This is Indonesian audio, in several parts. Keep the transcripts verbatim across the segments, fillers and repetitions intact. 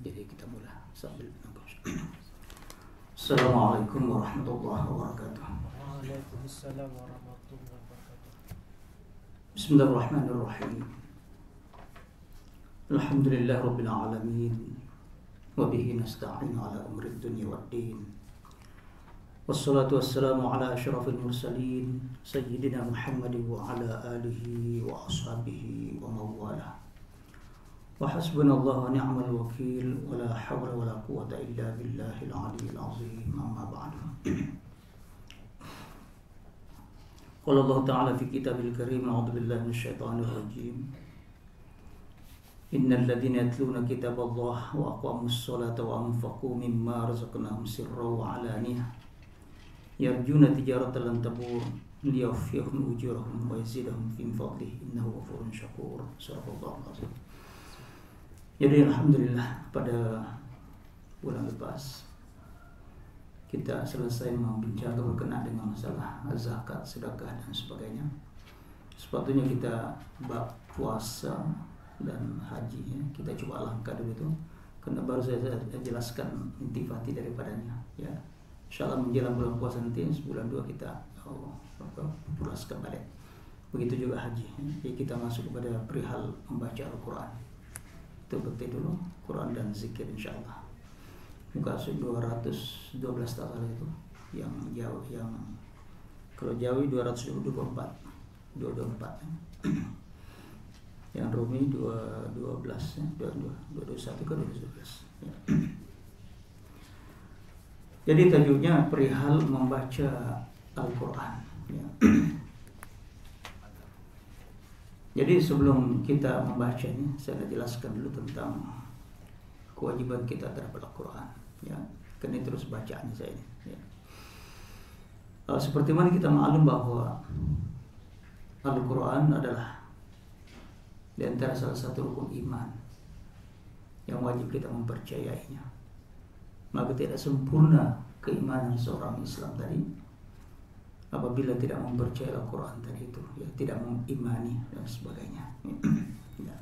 Jadi kita mulai sambil menunggu. Assalamualaikum warahmatullahi wabarakatuh. Waalaikumsalam warahmatullahi wabarakatuh. Bismillahirrahmanirrahim. Alhamdulillah rabbil alamin. Wa bihi nasta'in ala umri dunya waddin. Wassalatu wassalamu ala asyrafil mursalin sayyidina Muhammadin wa ala alihi wa ashabihi wa mawalah. Wa hasbunallahu wa ni'mal wakil wa la hawla wa la quwwata illa billahil aliyyil azim. Amma ba'du. Qala Allah ta'ala fi kitabil karim, a'udzu billahi minasyaitonir rajim. Innal ladzina yatluna kitaballahi wa aqamus sholata wa anfaqu mimma razaqnahum sirran wa 'alaniyah yarjuna tijaratan lan tabur liyawfiyahum ujurahum wa yazidahum min fadlihi innahu ghafurun syakur. Subhanallah. Jadi alhamdulillah pada bulan lepas kita selesai membincangkan berkenaan dengan masalah zakat, sedekah dan sebagainya. Sepatutnya kita bab puasa dan haji ya, kita coba langkah dulu itu karena baru saya jelaskan intifati daripadanya ya. Insyaallah menjelang bulan puasa nanti sebulan dua kita oh, pulaskan balik. Begitu juga haji. Jadi kita masuk kepada perihal membaca Al-Quran. Itu betul dulu Quran dan zikir insyaallah. Muka dua ratus dua belas tahun itu yang jauh yang kalau Jawi dua ratus dua puluh empat dua ratus dua puluh empat ya. Yang Rumi dua ratus dua belas ya, dua ratus dua puluh satu ke dua ratus dua belas ya. Jadi tajuknya perihal membaca Al-Quran ya. Jadi sebelum kita membacanya, saya akan jelaskan dulu tentang kewajiban kita terhadap Al-Quran ya. Karena terus bacaannya saya ini ya. Uh, seperti mana kita maklum bahwa Al-Quran adalah di antara salah satu rukun iman yang wajib kita mempercayainya. Maka tidak sempurna keimanan seorang Islam tadi apabila tidak mempercayai Al-Quran tadi itu ya, tidak mengimani dan sebagainya ya.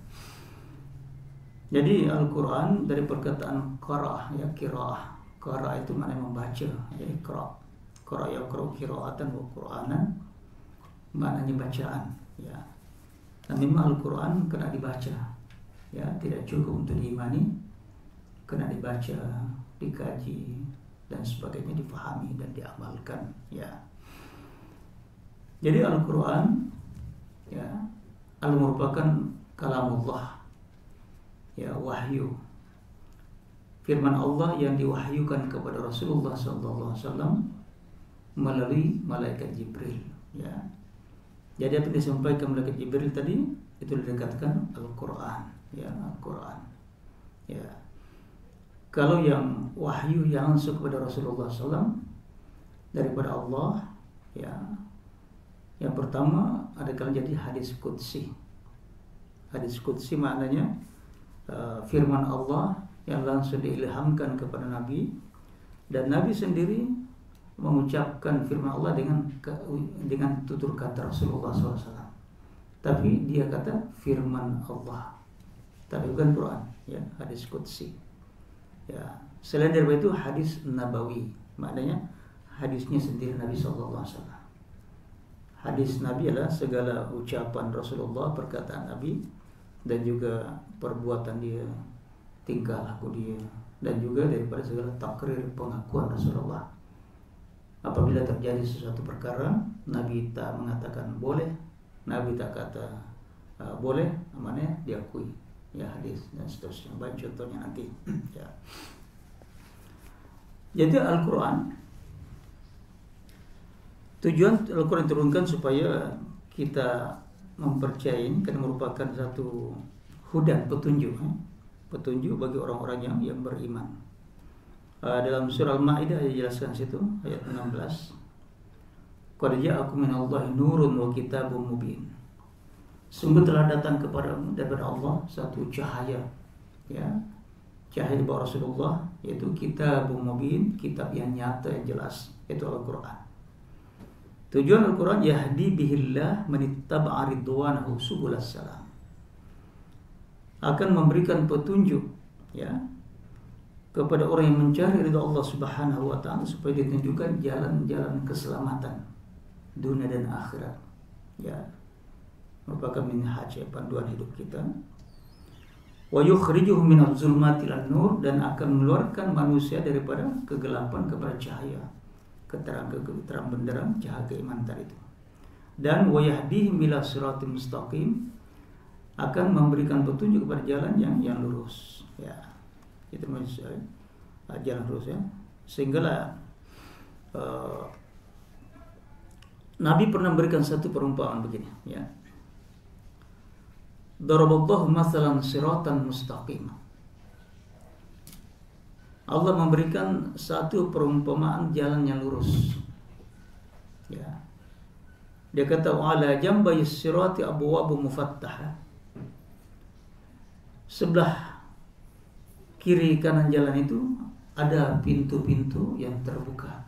Jadi Al-Quran dari perkataan qira'ah ya, qira'ah qira'ah itu maknanya membaca ya, qira' qira' yaqra'u qira'atan wa qur'anan maknanya bacaan ya. Dan memang Al-Quran kena dibaca ya, tidak cukup untuk diimani, kena dibaca, dikaji dan sebagainya, difahami dan diamalkan ya. Jadi Al-Quran ya al merupakan kalamullah ya, wahyu firman Allah yang diwahyukan kepada Rasulullah sallallahu alaihi wasallam melalui malaikat Jibril ya. Jadi apa yang disampaikan malaikat Jibril tadi itu dikatakan Al-Quran ya, Al-Quran ya. Kalau yang wahyu yang langsung kepada Rasulullah sallallahu alaihi wasallam daripada Allah ya, yang pertama ada kalau jadi hadis qudsi. Hadis qudsi maknanya uh, firman Allah yang langsung diilhamkan kepada Nabi, dan Nabi sendiri mengucapkan firman Allah dengan dengan tutur kata Rasulullah sallallahu alaihi wasallam. Tapi dia kata firman Allah, tapi bukan Quran ya, hadis qudsi. Ya, selain dari itu hadis nabawi, maknanya hadisnya sendiri Nabi sallallahu alaihi wasallam. Hadis Nabi adalah segala ucapan Rasulullah, perkataan Nabi, dan juga perbuatan dia, tingkah laku dia, dan juga daripada segala takrir pengakuan Rasulullah. Apabila terjadi sesuatu perkara, Nabi tak mengatakan boleh, Nabi tak kata uh, boleh, namanya diakui. Ya, hadis dan seterusnya. Banyak contohnya nanti ya. Jadi Al-Quran, tujuan Al-Quran turunkan supaya kita mempercayai, karena merupakan satu hudan, petunjuk eh? petunjuk bagi orang-orang yang yang beriman. Uh, dalam surah Al-Maidah dijelaskan situ ayat enam belas. Qad ja'akum minallahi nurun wa kitabun mubin. Sungguh telah datang kepadamu daripada Allah satu cahaya ya, cahaya di bawah Rasulullah, yaitu kitabun mubin, kitab yang nyata yang jelas, yaitu Al-Quran. Tujuan Al-Quran yahdi bihillah manittaba'a ridwanahu subulas salam, akan memberikan petunjuk ya kepada orang yang mencari ridha Allah Subhanahu wa taala supaya ditunjukkan jalan-jalan keselamatan dunia dan akhirat. Ya, merupakan minhaj, panduan hidup kita. Wa yukhrijuhum minadh zulumati ilan nur, dan akan mengeluarkan manusia daripada kegelapan kepada cahaya, keterang keterang benderang cahaya keimanan tadi itu. Dan wa yahdihim ila siratim mustaqim, akan memberikan petunjuk kepada jalan yang yang lurus. Ya. Itu maksudnya jalan lurus ya. Sehinggalah uh, Nabi pernah memberikan satu perumpamaan begini, ya. Daraballahu mathalan siratan mustaqim. Allah memberikan satu perumpamaan jalan yang lurus. Ya. Dia kata ala jambayis sirati abwabu mufattaha. Sebelah kiri kanan jalan itu ada pintu-pintu yang terbuka.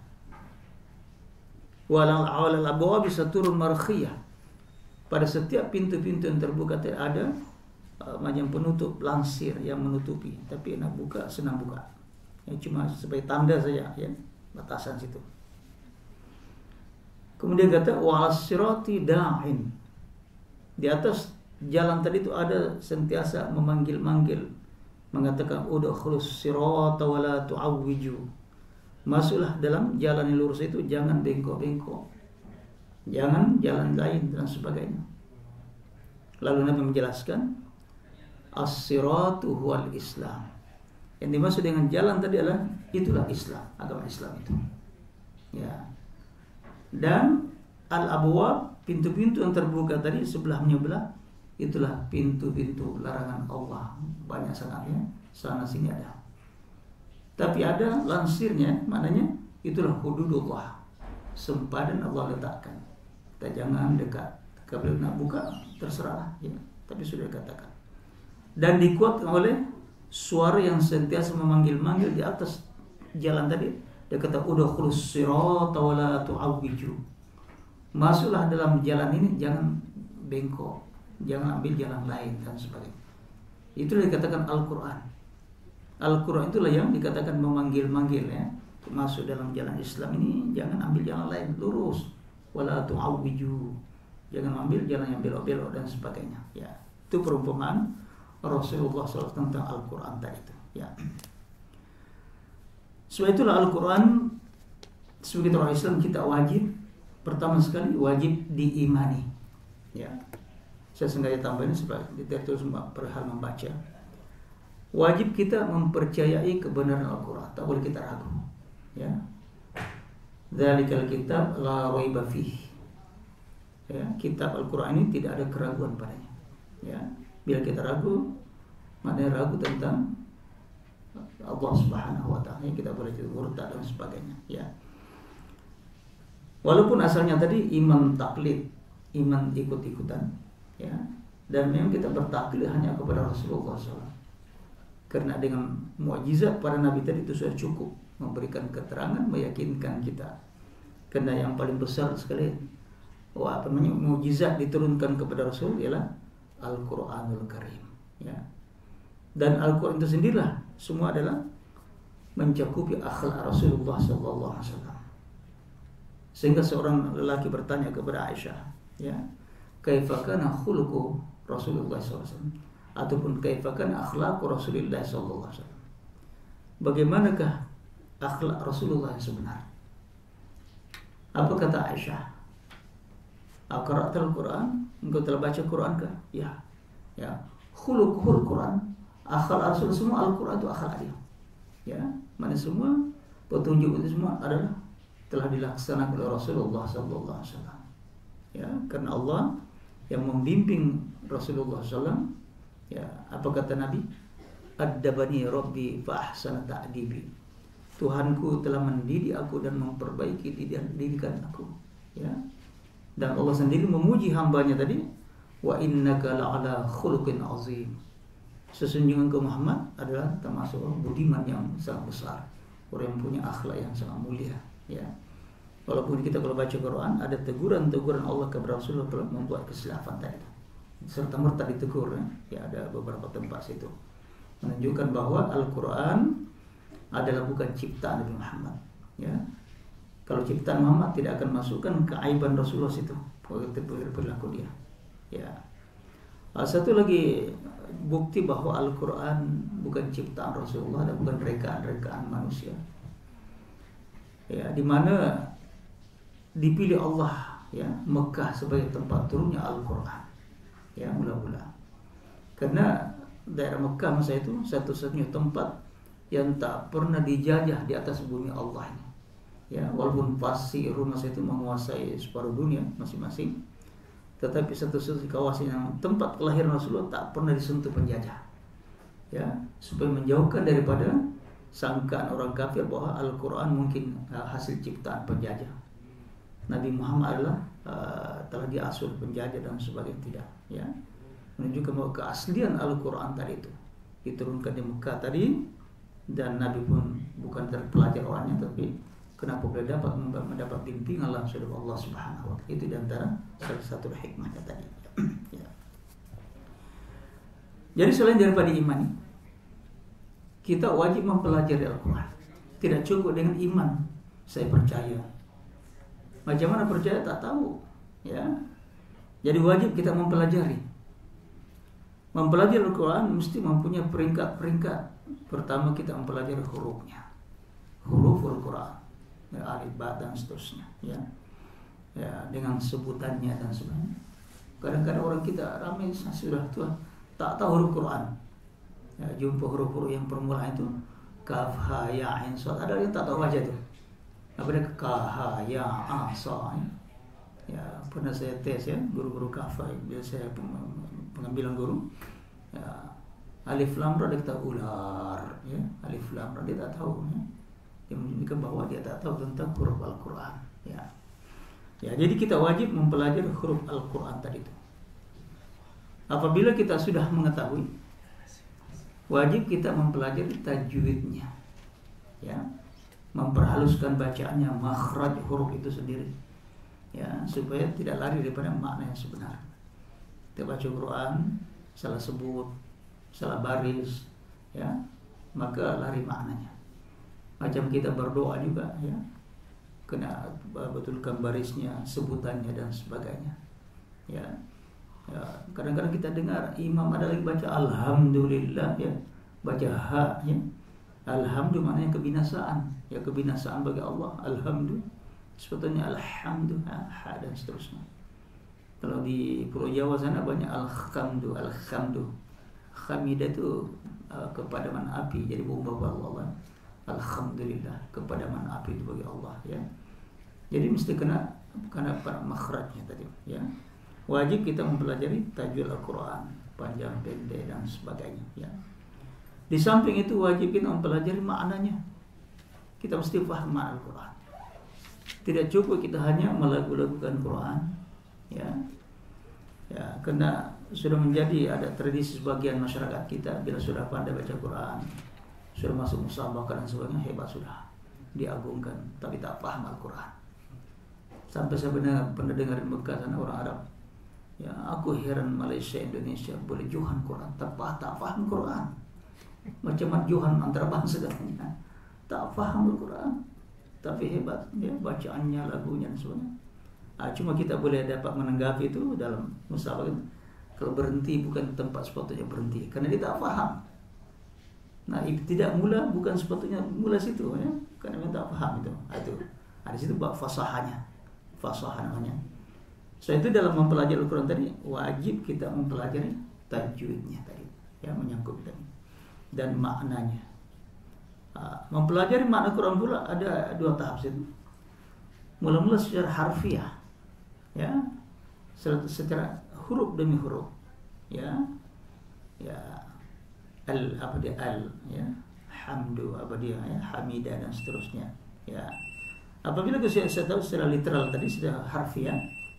Walal awal abwab bisa turun markhiyah. Pada setiap pintu-pintu yang terbuka ada uh, macam penutup langsir yang menutupi, tapi nak buka senang buka. Ya, cuma sebagai tanda saja, ya, batasan situ. Kemudian kata walas sirati da'in. Di atas jalan tadi itu ada sentiasa memanggil-manggil, mengatakan udkhulus sirata wala tu'awwiju. Masuklah dalam jalan yang lurus itu, jangan bengkok-bengkok, jangan jalan lain dan sebagainya. Lalu Nabi menjelaskan as-siratu huwal Islam. Yang dimaksud dengan jalan tadi adalah itulah Islam, agama Islam itu. Ya. Dan al-abwab, pintu-pintu yang terbuka tadi sebelah menyebelah, itulah pintu-pintu larangan Allah. Banyak sangatnya, sana sini ada. Tapi ada lansirnya, maknanya itulah hududullah, sempadan Allah letakkan. Kita jangan dekat. Kalau nak buka terserah, ya. Tapi sudah dikatakan. Dan dikuatkan oleh suara yang sentiasa memanggil-manggil di atas jalan tadi. Dia kata udkhulus sirata wala tu'awwiju. Masuklah dalam jalan ini, jangan bengkok, jangan ambil jalan lain dan sebagainya. Itulah dikatakan Al-Quran. Al-Quran itulah yang dikatakan memanggil-manggil, ya. Masuk dalam jalan Islam ini jangan ambil jalan lain, lurus. Wala tu'awwiju. Jangan ambil jalan yang belok-belok dan sebagainya. Ya, itu perumpamaan Rasulullah shallallahu alaihi wasallam tentang Al-Quran tadi itu. Ya. Sebab itulah Al-Quran sebagai orang Islam kita wajib, pertama sekali wajib diimani. Ya. Saya sengaja tambahin supaya kita terus perhal membaca. Wajib kita mempercayai kebenaran Al-Quran, tak boleh kita ragu. Ya. Dzalikal kitab la raiba fihi. Ya, kitab Al-Quran ini tidak ada keraguan padanya. Ya, bila kita ragu, maknanya ragu tentang Allah Subhanahu wa taala, kita boleh jadi murtad dan sebagainya, ya. Walaupun asalnya tadi iman taklid, iman ikut-ikutan, ya. Dan memang kita bertaklid hanya kepada Rasulullah shallallahu alaihi wasallam. Karena dengan mukjizat para nabi tadi itu sudah cukup memberikan keterangan, meyakinkan kita. Karena yang paling besar sekali, wah, apa namanya, mukjizat diturunkan kepada Rasul ialah Al-Quranul Karim, ya. Dan Al-Quran itu sendirilah semua adalah mencakupi akhlak Rasulullah sallallahu alaihi wasallam. Sehingga seorang lelaki bertanya kepada Aisyah, ya, kaifa kana khuluqu Rasulullah sallallahu alaihi wasallam, ataupun kaifa kana akhlaqu Rasulullah sallallahu alaihi wasallam. Bagaimanakah akhlak Rasulullah yang sebenar? Apa kata Aisyah? Aqra'tal Quran? Engkau telah baca Quran kah? Ya. Ya. Khuluquhul Quran. Akhlak Rasul semua Al-Quran itu akhlak dia. Ya. Mana semua petunjuk itu semua adalah telah dilaksanakan oleh Rasulullah sallallahu alaihi wasallam. Ya, karena Allah yang membimbing Rasulullah sallallahu alaihi wasallam. Ya, apa kata Nabi? Addabani Rabbi fa ahsana ta'dibi. Tuhanku telah mendidik aku dan memperbaiki didikan aku. Ya. Dan Allah sendiri memuji hambanya tadi, wa innaka la'ala khuluqin azim. Sesungguhnya engkau Muhammad adalah termasuk budiman yang sangat besar, orang yang punya akhlak yang sangat mulia, ya. Walaupun kita kalau baca Quran ada teguran-teguran Allah kepada Rasulullah kalau membuat kesilapan tadi, serta merta ditegur, ya. Ya, ada beberapa tempat situ menunjukkan bahwa Al-Quran adalah bukan ciptaan Nabi Muhammad. Ya, kalau ciptaan Muhammad tidak akan masukkan keaiban Rasulullah situ perilaku dia. Ya, satu lagi bukti bahwa Al-Quran bukan ciptaan Rasulullah dan bukan rekaan-rekaan manusia. Ya, di mana dipilih Allah ya Mekah sebagai tempat turunnya Al-Quran. Ya, mula-mula. Karena daerah Mekah masa itu satu-satunya tempat yang tak pernah dijajah di atas bumi Allah ini. Ya, walaupun pasti Rum masa itu menguasai separuh dunia masing-masing, tetapi satu-satunya kawasan yang tempat kelahiran Rasulullah tak pernah disentuh penjajah. Ya, supaya menjauhkan daripada sangkaan orang kafir bahwa Al-Quran mungkin uh, hasil ciptaan penjajah. Nabi Muhammad adalah uh, telah diasuh penjajah dan sebagainya, tidak. Ya, menunjukkan bahwa keaslian Al-Quran tadi itu diturunkan di Mekah tadi, dan Nabi pun bukan terpelajar orangnya, tapi kenapa boleh dapat mendapat bimbingan langsung dari Allah Subhanahu wa taala. Itu diantara salah satu hikmahnya tadi. Ya. Jadi selain daripada iman, kita wajib mempelajari Al-Quran. Tidak cukup dengan iman, saya percaya. Macam mana percaya tak tahu. Ya. Jadi wajib kita mempelajari. Mempelajari Al-Quran mesti mempunyai peringkat-peringkat. Pertama kita mempelajari hurufnya, huruf Al-Quran, ya, alif, ba dan seterusnya. Ya. Ya, dengan sebutannya dan sebagainya. Kadang-kadang orang kita ramai sudah tua tak tahu huruf Quran. Ya, jumpa huruf-huruf yang permulaan itu kaf, ha, ya, ain, sad. Ada yang tak tahu baca itu. Apa dia ka, ha, ya, a, sa. Ya, pernah saya tes ya guru-guru kafah bila saya pengambilan guru. Ya, alif lam ra dia tahu ular, ya. Alif lam ra dia tak tahu, ya. Yang menunjukkan bahwa dia tak tahu tentang huruf Al-Quran. Ya. Ya, jadi kita wajib mempelajari huruf Al-Quran tadi itu. Apabila kita sudah mengetahui, wajib kita mempelajari tajwidnya, ya, memperhaluskan bacaannya, makhraj huruf itu sendiri, ya, supaya tidak lari daripada makna yang sebenar. Kita baca Quran, salah sebut, salah baris, ya, maka lari maknanya. Macam kita berdoa juga, ya, kena betulkan barisnya, sebutannya dan sebagainya. Ya. Ya, kadang-kadang kita dengar imam ada lagi baca alhamdulillah, ya, baca ha, ya. Alhamdulillah maknanya kebinasaan, ya, kebinasaan bagi Allah. Alhamdulillah sebetulnya alhamdulillah, ha dan seterusnya. Kalau di Pulau Jawa sana banyak alhamdu, alhamdu. Hamidah itu uh, kepadaman api, jadi bumbu Allah. Alhamdulillah kepadaman api itu bagi Allah, ya. Jadi mesti kena kena makhrajnya tadi, ya. Wajib kita mempelajari tajwid Al-Quran, panjang, pendek dan sebagainya, ya. Di samping itu wajib kita mempelajari maknanya. Kita mesti paham makna Al-Quran. Tidak cukup kita hanya melagu-lagukan Quran, ya. Ya, karena sudah menjadi ada tradisi sebagian masyarakat kita bila sudah pandai baca Quran, sudah masuk musabaqah dan sebagainya, hebat sudah, diagungkan, tapi tak paham Al-Quran. Sampai saya benar, pernah dengar di Mekah sana orang Arab, ya, aku heran Malaysia Indonesia boleh johan Quran, tak paham, tak paham Quran. Macam mana johan antara bangsa katanya, tak paham Al-Quran, tapi hebat, ya, bacaannya, lagunya dan sebagainya. Ah, cuma kita boleh dapat menanggapi itu dalam musabaqah. Kalau berhenti bukan tempat sepatutnya berhenti, karena dia tak faham. Nah, tidak mula bukan sepatutnya mula situ, ya, karena dia tak faham itu. Ah, itu. Ada situ bab fasahanya, fasahah namanya. So itu dalam mempelajari Al-Quran tadi wajib kita mempelajari tajwidnya tadi, ya, menyangkut tadi dan maknanya. Ah, mempelajari makna Quran pula ada dua tahap situ. Mula-mula secara harfiah, ya, secara huruf demi huruf, ya, ya, al apa dia al, ya, hamdu apa dia, ya, hamidah dan seterusnya, ya. Apabila kita saya tahu secara literal tadi secara harfiah,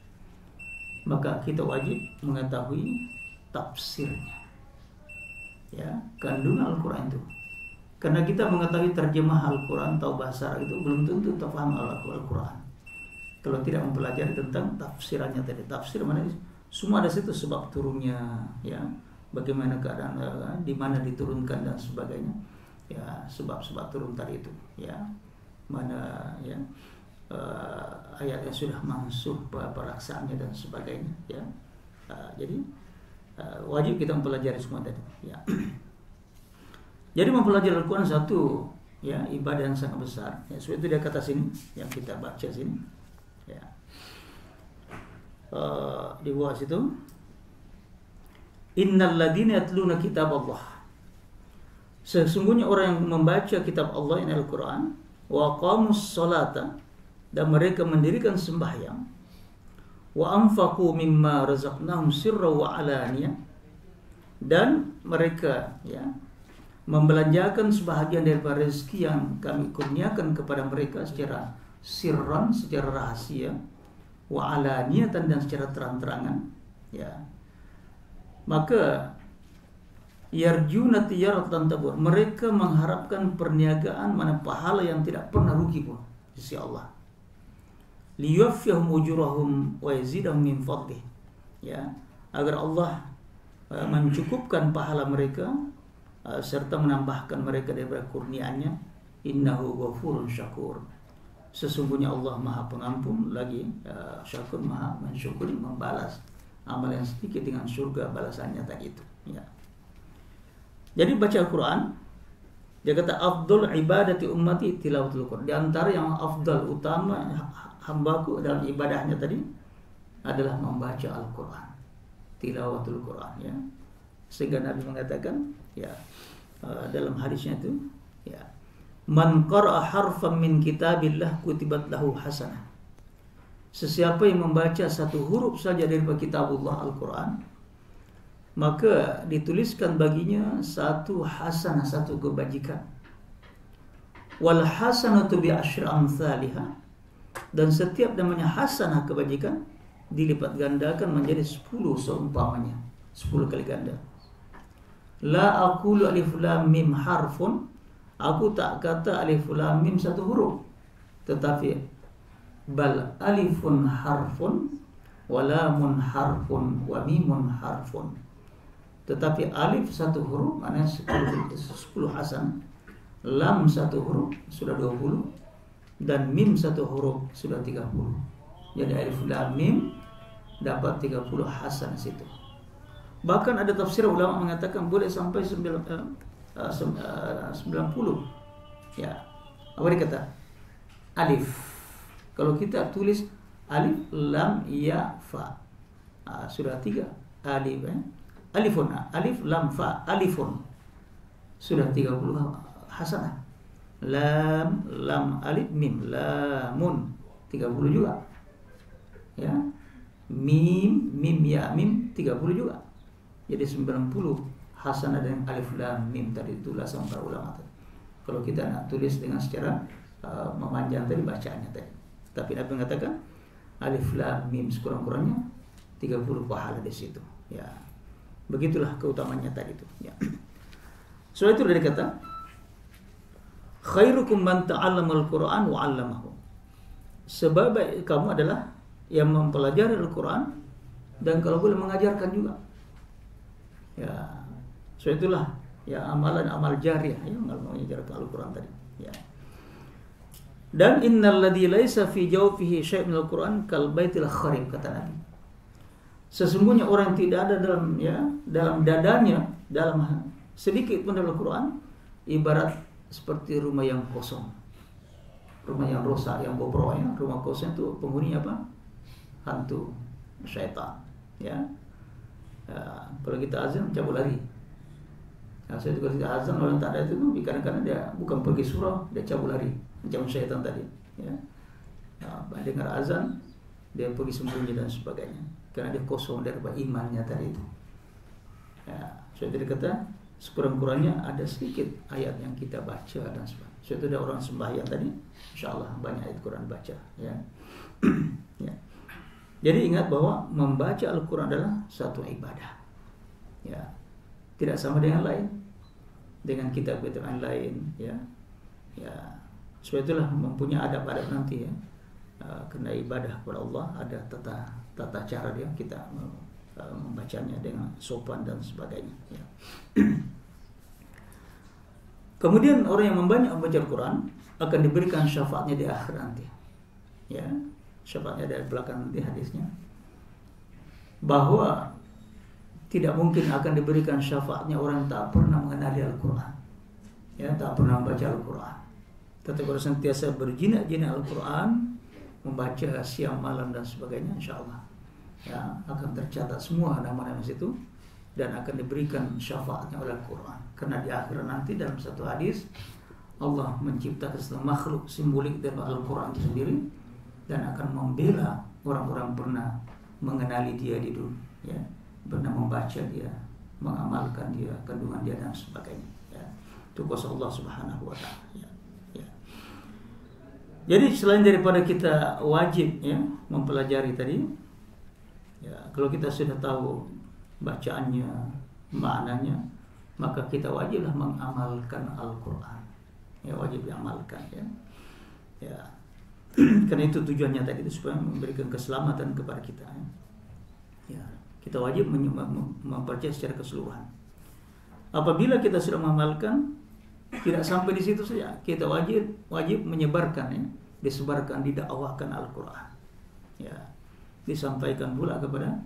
maka kita wajib mengetahui tafsirnya, ya, kandungan Al-Quran itu. Karena kita mengetahui terjemah Al-Quran, tahu bahasa Arab itu belum tentu kita paham Al-Quran. Kalau tidak mempelajari tentang tafsirannya tadi, tafsir mana semua ada situ, sebab turunnya, ya, bagaimana keadaan, di mana diturunkan dan sebagainya. ya sebab-sebab turun tadi itu, ya mana ya uh, ayat yang sudah mansuh pelaksananya dan sebagainya, ya. Uh, jadi uh, wajib kita mempelajari semua tadi, ya. Jadi mempelajari Al-Quran satu ya ibadah yang sangat besar. Ya, sebab itu dia kata sini yang kita baca sini, ya. Uh, di bawah situ, innal ladzina yatluna kitab Allah. Sesungguhnya orang yang membaca kitab Allah, ini Al-Quran, wa qamus sholata, dan mereka mendirikan sembahyang, wa anfaqu mimma razaqnahum sirra wa alaniyah, dan mereka ya membelanjakan sebahagian daripada rezeki yang kami kurniakan kepada mereka secara sirran, secara rahasia, wa alaniyatan, dan secara terang-terangan, ya. Maka yarjuna tijaratan tabur, mereka mengharapkan perniagaan mana pahala yang tidak pernah rugi pun di sisi Allah. Liyuwaffiyahum ujurahum wa yazidahum min fadlih, ya, agar Allah uh, mencukupkan pahala mereka uh, serta menambahkan mereka daripada kurniaannya. Innahu ghafurun syakur, sesungguhnya Allah Maha Pengampun lagi uh, syakur, Maha mensyukuri, membalas amal yang sedikit dengan surga balasannya tadi itu, ya. Jadi baca Al-Quran, dia kata afdal ibadati ummati tilawatul Quran. Di antara yang afdal, utama hambaku dalam ibadahnya tadi adalah membaca Al-Quran, tilawatul Quran, ya. Sehingga Nabi mengatakan, ya, uh, dalam hadisnya itu, ya, man qara'a harfan min kitabillah kutibat lahu hasanah. Sesiapa yang membaca satu huruf saja daripada kitabullah Al-Quran, maka dituliskan baginya satu hasanah, satu kebajikan. Wal hasanatu bi asyri amsalihha, dan setiap namanya hasanah, kebajikan, dilipat gandakan menjadi sepuluh seumpamanya, sepuluh kali ganda. La aqulu alif lam mim harfun, aku tak kata alif lam mim satu huruf, tetapi bal alifun harfun wa lamun harfun wa mimun harfun. Tetapi alif satu huruf maknanya sepuluh hasan, lam satu huruf sudah dua puluh, dan mim satu huruf sudah tiga puluh. Jadi alif lam mim dapat tiga puluh hasan situ. Bahkan ada tafsir ulama mengatakan boleh sampai sembilan puluh. Ya. Apa dia kata? Alif. Kalau kita tulis alif lam ya fa, ah, sudah tiga alif, eh? Alifun, alif lam fa, alifun, sudah tiga puluh hasanah. Lam lam alif mim, lamun, tiga puluh juga, ya. Mim mim ya mim, tiga puluh juga. Jadi sembilan puluh hasanah dengan alif lam mim tadi, itulah sama para ulama tadi. Kalau kita nak tulis dengan secara uh, memanjang tadi bacaannya tadi, tapi Nabi mengatakan alif lam mim sekurang-kurangnya tiga puluh pahala di situ, ya. Begitulah keutamaannya tadi itu, ya. So itu dari kata khairukum man ta'allamal Qur'an wa 'allamahu. Sebab kamu adalah yang mempelajari Al-Qur'an dan kalau boleh mengajarkan juga. Ya. So itulah ya amalan amal jariah yang mengajarkan Al-Qur'an tadi, ya. Dan innal ladzi laisa fi jawfihi syai' min al-Qur'an kal baitil kharib, kata Nabi. Sesungguhnya orang yang tidak ada dalam ya dalam dadanya, dalam sedikit pun dalam Al-Quran, ibarat seperti rumah yang kosong, rumah yang rusak, yang bobrok, ya. Rumah kosong itu penghuni apa? Hantu, syaitan, ya. Ya, kalau kita azan cabut lari. Nah, saya juga tidak azan, orang tak ada itu, kadang-kadang dia bukan pergi surau, dia cabut lari, macam syaitan tadi, ya. Nah, dengar azan, dia pergi sembunyi dan sebagainya, karena dia kosong daripada imannya tadi itu. Ya, so itu dikata sekurang-kurangnya ada sedikit ayat yang kita baca dan sebagainya. So itu ada orang sembahyang tadi, insyaallah banyak ayat Quran baca, ya. Ya. Jadi ingat bahwa membaca Al-Quran adalah satu ibadah, ya. Tidak sama dengan lain, dengan kitab-kitab yang lain, ya. Ya. So itulah mempunyai adab-adab nanti, ya. Uh, kena ibadah kepada Allah ada tata tata cara dia kita uh, membacanya dengan sopan dan sebagainya, ya. Kemudian orang yang membanyak membaca Al-Quran akan diberikan syafaatnya di akhir nanti. Ya, syafaatnya dari belakang di hadisnya. Bahwa tidak mungkin akan diberikan syafaatnya orang yang tak pernah mengenali Al-Quran. Ya, tak pernah membaca Al-Quran. Tetapi kalau sentiasa berjinak-jinak Al-Quran, membaca siang malam dan sebagainya, insya Allah ya akan tercatat semua nama-nama situ dan akan diberikan syafaatnya oleh Al-Quran. Karena di akhir nanti dalam satu hadis Allah menciptakan satu makhluk simbolik dari Al-Quran itu sendiri dan akan membela orang-orang pernah mengenali dia di dunia, ya, pernah membaca dia, mengamalkan dia, kandungan dia dan sebagainya. Ya. Itu kuasa Allah Subhanahu Wa Taala. Ya. Ya. Jadi selain daripada kita wajib ya mempelajari tadi, ya kalau kita sudah tahu bacaannya, maknanya, maka kita wajiblah mengamalkan Al-Quran. Ya wajib diamalkan ya. Ya. Karena itu tujuannya tadi itu supaya memberikan keselamatan kepada kita. Ya, kita wajib mempercayai secara keseluruhan. Apabila kita sudah mengamalkan, tidak sampai di situ saja, kita wajib wajib menyebarkan ya, disebarkan, didakwahkan Al-Quran. Ya, disampaikan pula kepada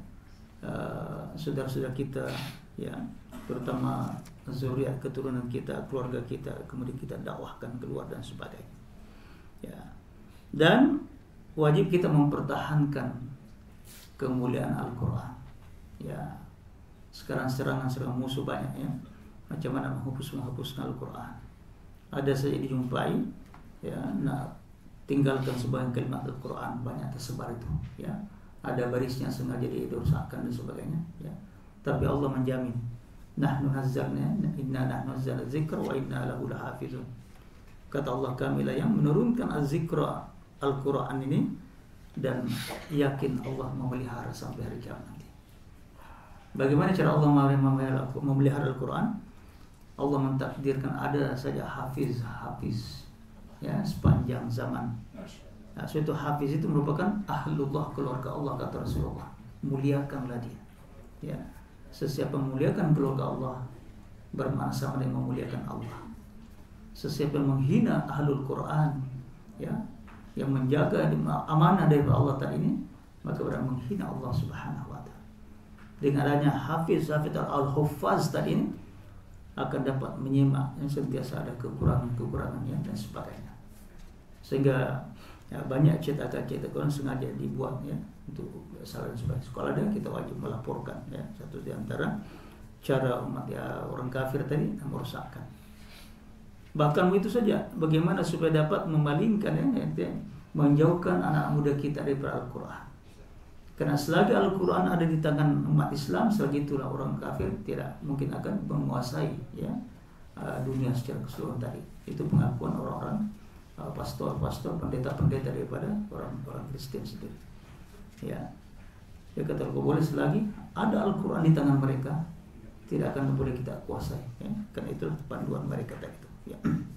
uh, saudara-saudara kita, ya, terutama zuriat keturunan kita, keluarga kita, kemudian kita dakwahkan keluar dan sebagainya. Ya. Dan wajib kita mempertahankan kemuliaan Al-Quran. Ya, sekarang serangan-serangan musuh banyak ya. Macam mana menghapus-menghapuskan Al-Quran. Ada saja dijumpai, ya, nah, tinggalkan sebagian kalimat Al-Quran banyak tersebar itu. Ya, ada barisnya sengaja dirusakkan dan sebagainya. Ya, tapi Allah menjamin. Nahnu nazzalna, inna nahnu nazzalna dzikra wa inna lahu lahafizun. Kata Allah, kamilah yang menurunkan az-zikra Al-Quran ini dan yakin Allah memelihara sampai hari kiamat nanti. Bagaimana cara Allah memelihara Al-Quran? Allah mentakdirkan ada saja hafiz-hafiz ya sepanjang zaman. Nah, suatu hafiz itu merupakan ahlullah, keluarga Allah, kata Rasulullah. Muliakanlah dia. Ya, sesiapa memuliakan keluarga Allah bermakna sama dengan memuliakan Allah. Sesiapa yang menghina ahlul Quran, ya, yang menjaga amanah dari Allah tadi ini, maka berarti menghina Allah Subhanahu Wa Taala. Dengan adanya hafiz, hafiz al-huffaz tadi ini akan dapat menyimak yang sentiasa ada kekurangan-kekurangannya dan sebagainya. Sehingga ya, banyak cetakan-cetakan Quran sengaja dibuat ya untuk salah dan sebagainya. Kalau ada kita wajib melaporkan ya, satu di antara cara umat ya orang kafir tadi merusakkan. Bahkan itu saja, bagaimana supaya dapat memalingkan ya, ya menjauhkan anak muda kita dari Al-Quran. Karena selagi Al-Quran ada di tangan umat Islam, selagi itulah orang kafir tidak mungkin akan menguasai ya dunia secara keseluruhan tadi. Itu pengakuan orang-orang pastor-pastor, pendeta-pendeta daripada orang-orang Kristen sendiri. Ya, dia kata kalau boleh selagi ada Al-Quran di tangan mereka, tidak akan boleh kita kuasai. Ya. Karena itulah panduan mereka tadi itu. Ya.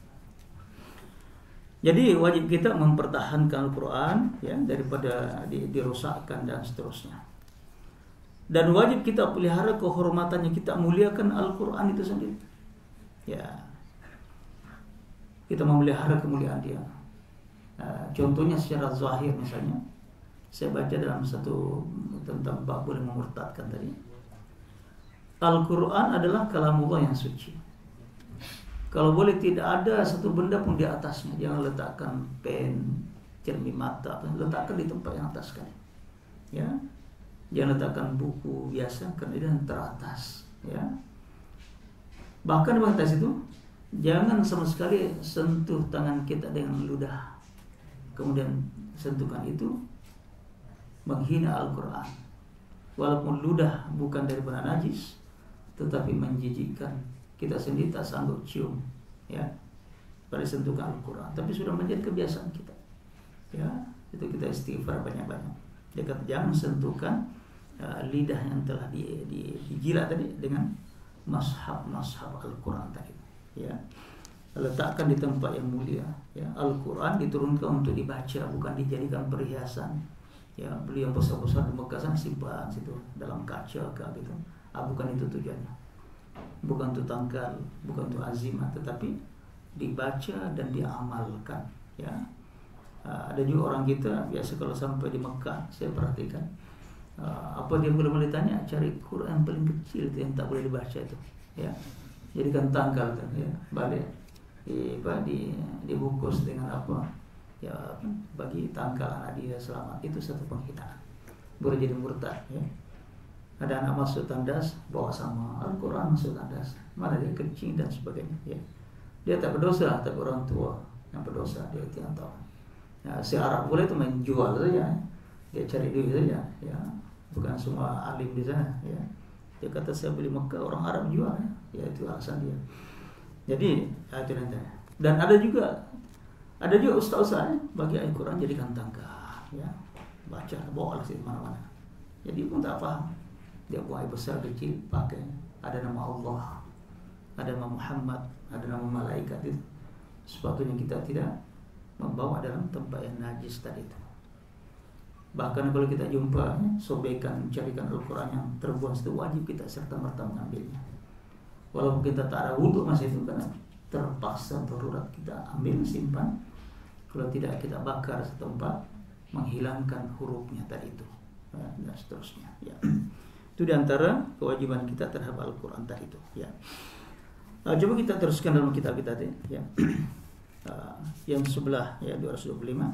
Jadi wajib kita mempertahankan Al-Quran ya daripada di, dirusakkan dan seterusnya. Dan wajib kita pelihara kehormatannya, kita muliakan Al-Quran itu sendiri. Ya, kita memelihara kemuliaan dia. Nah, contohnya secara zahir misalnya, saya baca dalam satu tentang bab boleh memurtadkan tadi. Al-Quran adalah kalamullah yang suci. Kalau boleh tidak ada satu benda pun di atasnya. Jangan letakkan pen, cermin mata, letakkan di tempat yang atas sekali. Ya, jangan letakkan buku biasa karena dia yang teratas. Ya, bahkan di atas itu jangan sama sekali sentuh tangan kita dengan ludah. Kemudian sentuhkan itu menghina Al-Quran. Walaupun ludah bukan daripada najis, tetapi menjijikkan. Kita sendiri tak sanggup cium ya pada sentuhan Al-Quran, tapi sudah menjadi kebiasaan kita ya, itu kita istighfar banyak-banyak. Dia kata jangan sentuhkan uh, lidah yang telah di, di, dijilat tadi dengan mashab-mashab Al-Quran tadi ya, letakkan di tempat yang mulia ya. Al-Quran diturunkan untuk dibaca, bukan dijadikan perhiasan ya. Beli yang besar-besar di Mekah sana simpan situ dalam kaca ke gitu. Ah, bukan itu tujuannya. Bukan untuk tangkal, bukan untuk azimah, tetapi dibaca dan diamalkan, ya. Uh, ada juga orang kita biasa kalau sampai di Mekah, saya perhatikan uh, apa dia boleh ditanya, cari Quran paling kecil itu yang tak boleh dibaca itu, ya. Jadikan tangkal kan, ya, balik di apa di dibungkus dengan apa, ya, bagi tangkal anak dia selamat, itu satu penghinaan, boleh jadi murtad, ya. Ada anak masuk tandas bawa sama Al-Quran masuk tandas, mana dia kencing dan sebagainya, ya. Dia tak berdosa, tapi orang tua yang berdosa, dia tidak tahu. Ya, si Arab boleh itu menjual saja, dia cari duit saja, ya, bukan semua alim di sana, ya. Dia kata saya beli Mekah, orang Arab jual, ya, ya itu alasan dia. Jadi ya, itu nanti. Dan ada juga ada juga ustaz-ustaz bagi Al-Quran jadikan tangkal, ya, baca bawa lah di mana-mana. Jadi pun tak paham, dia buai besar kecil pakai, ada nama Allah, ada nama Muhammad, ada nama malaikat, itu sepatutnya kita tidak membawa dalam tempat yang najis tadi itu. Bahkan kalau kita jumpa sobekan, carikan Al-Quran yang terbuang itu, wajib kita serta-merta mengambilnya. Walaupun kita tak ada wudhu masih itu, karena terpaksa darurat kita ambil, simpan. Kalau tidak kita bakar setempat, menghilangkan hurufnya tadi itu, dan seterusnya, ya. Itu diantara kewajiban kita terhadap Al-Quran tadi itu, ya. Nah, coba kita teruskan dalam kitab kita tadi, ya. Uh, yang sebelah, ya, dua ratus dua puluh lima.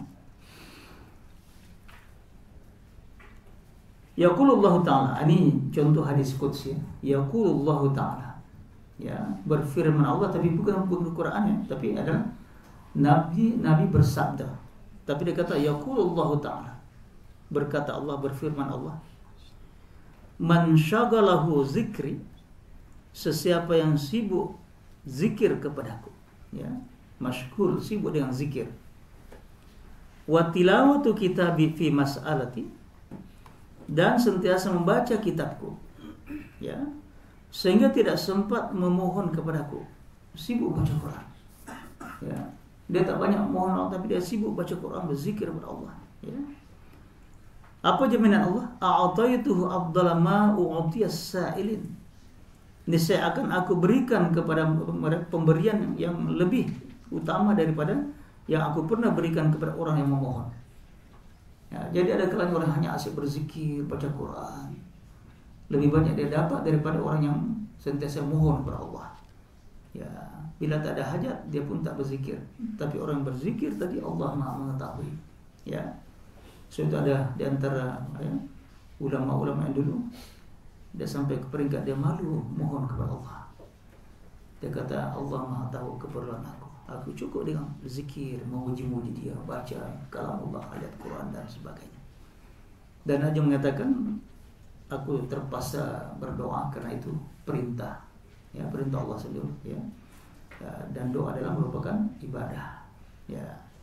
Yaqulullahu ta'ala, ini contoh hadis qudsi, ya. Yaqulullahu ta'ala, ya, berfirman Allah, tapi bukan buku Quran, ya, tapi adalah Nabi Nabi bersabda. Tapi dia kata yaqulullahu ta'ala, berkata Allah, berfirman Allah, man syagalahu zikri, sesiapa yang sibuk zikir kepadaku, ya, masyhur, sibuk dengan zikir, wa tilawatu kitabi fi mas'alati, dan senantiasa membaca kitabku, ya, sehingga tidak sempat memohon kepadaku, sibuk baca Quran, ya. Dia tak banyak mohon Allah, tapi dia sibuk baca Quran, berzikir kepada Allah, ya. Apa jaminan Allah? A'taituhu afdala ma u'tiyas sa'ilin, niscaya akan aku berikan kepada pemberian yang lebih utama daripada yang aku pernah berikan kepada orang yang memohon. Ya, jadi ada kalanya orang hanya asyik berzikir, baca Quran, lebih banyak dia dapat daripada orang yang sentiasa mohon kepada Allah. Ya, bila tak ada hajat dia pun tak berzikir. Tapi orang yang berzikir tadi Allah Maha mengetahui. Ya, so itu ada di antara, ya, ulama-ulama yang dulu dia sampai ke peringkat dia malu mohon kepada Allah. Dia kata Allah Maha tahu keperluan aku. Aku cukup dengan zikir, memuji-muji dia, baca kalam Allah, ayat Quran dan sebagainya. Dan Nabi mengatakan, aku terpaksa berdoa karena itu perintah, ya, perintah Allah sendiri, ya. Ya, dan doa adalah merupakan ibadah, ya.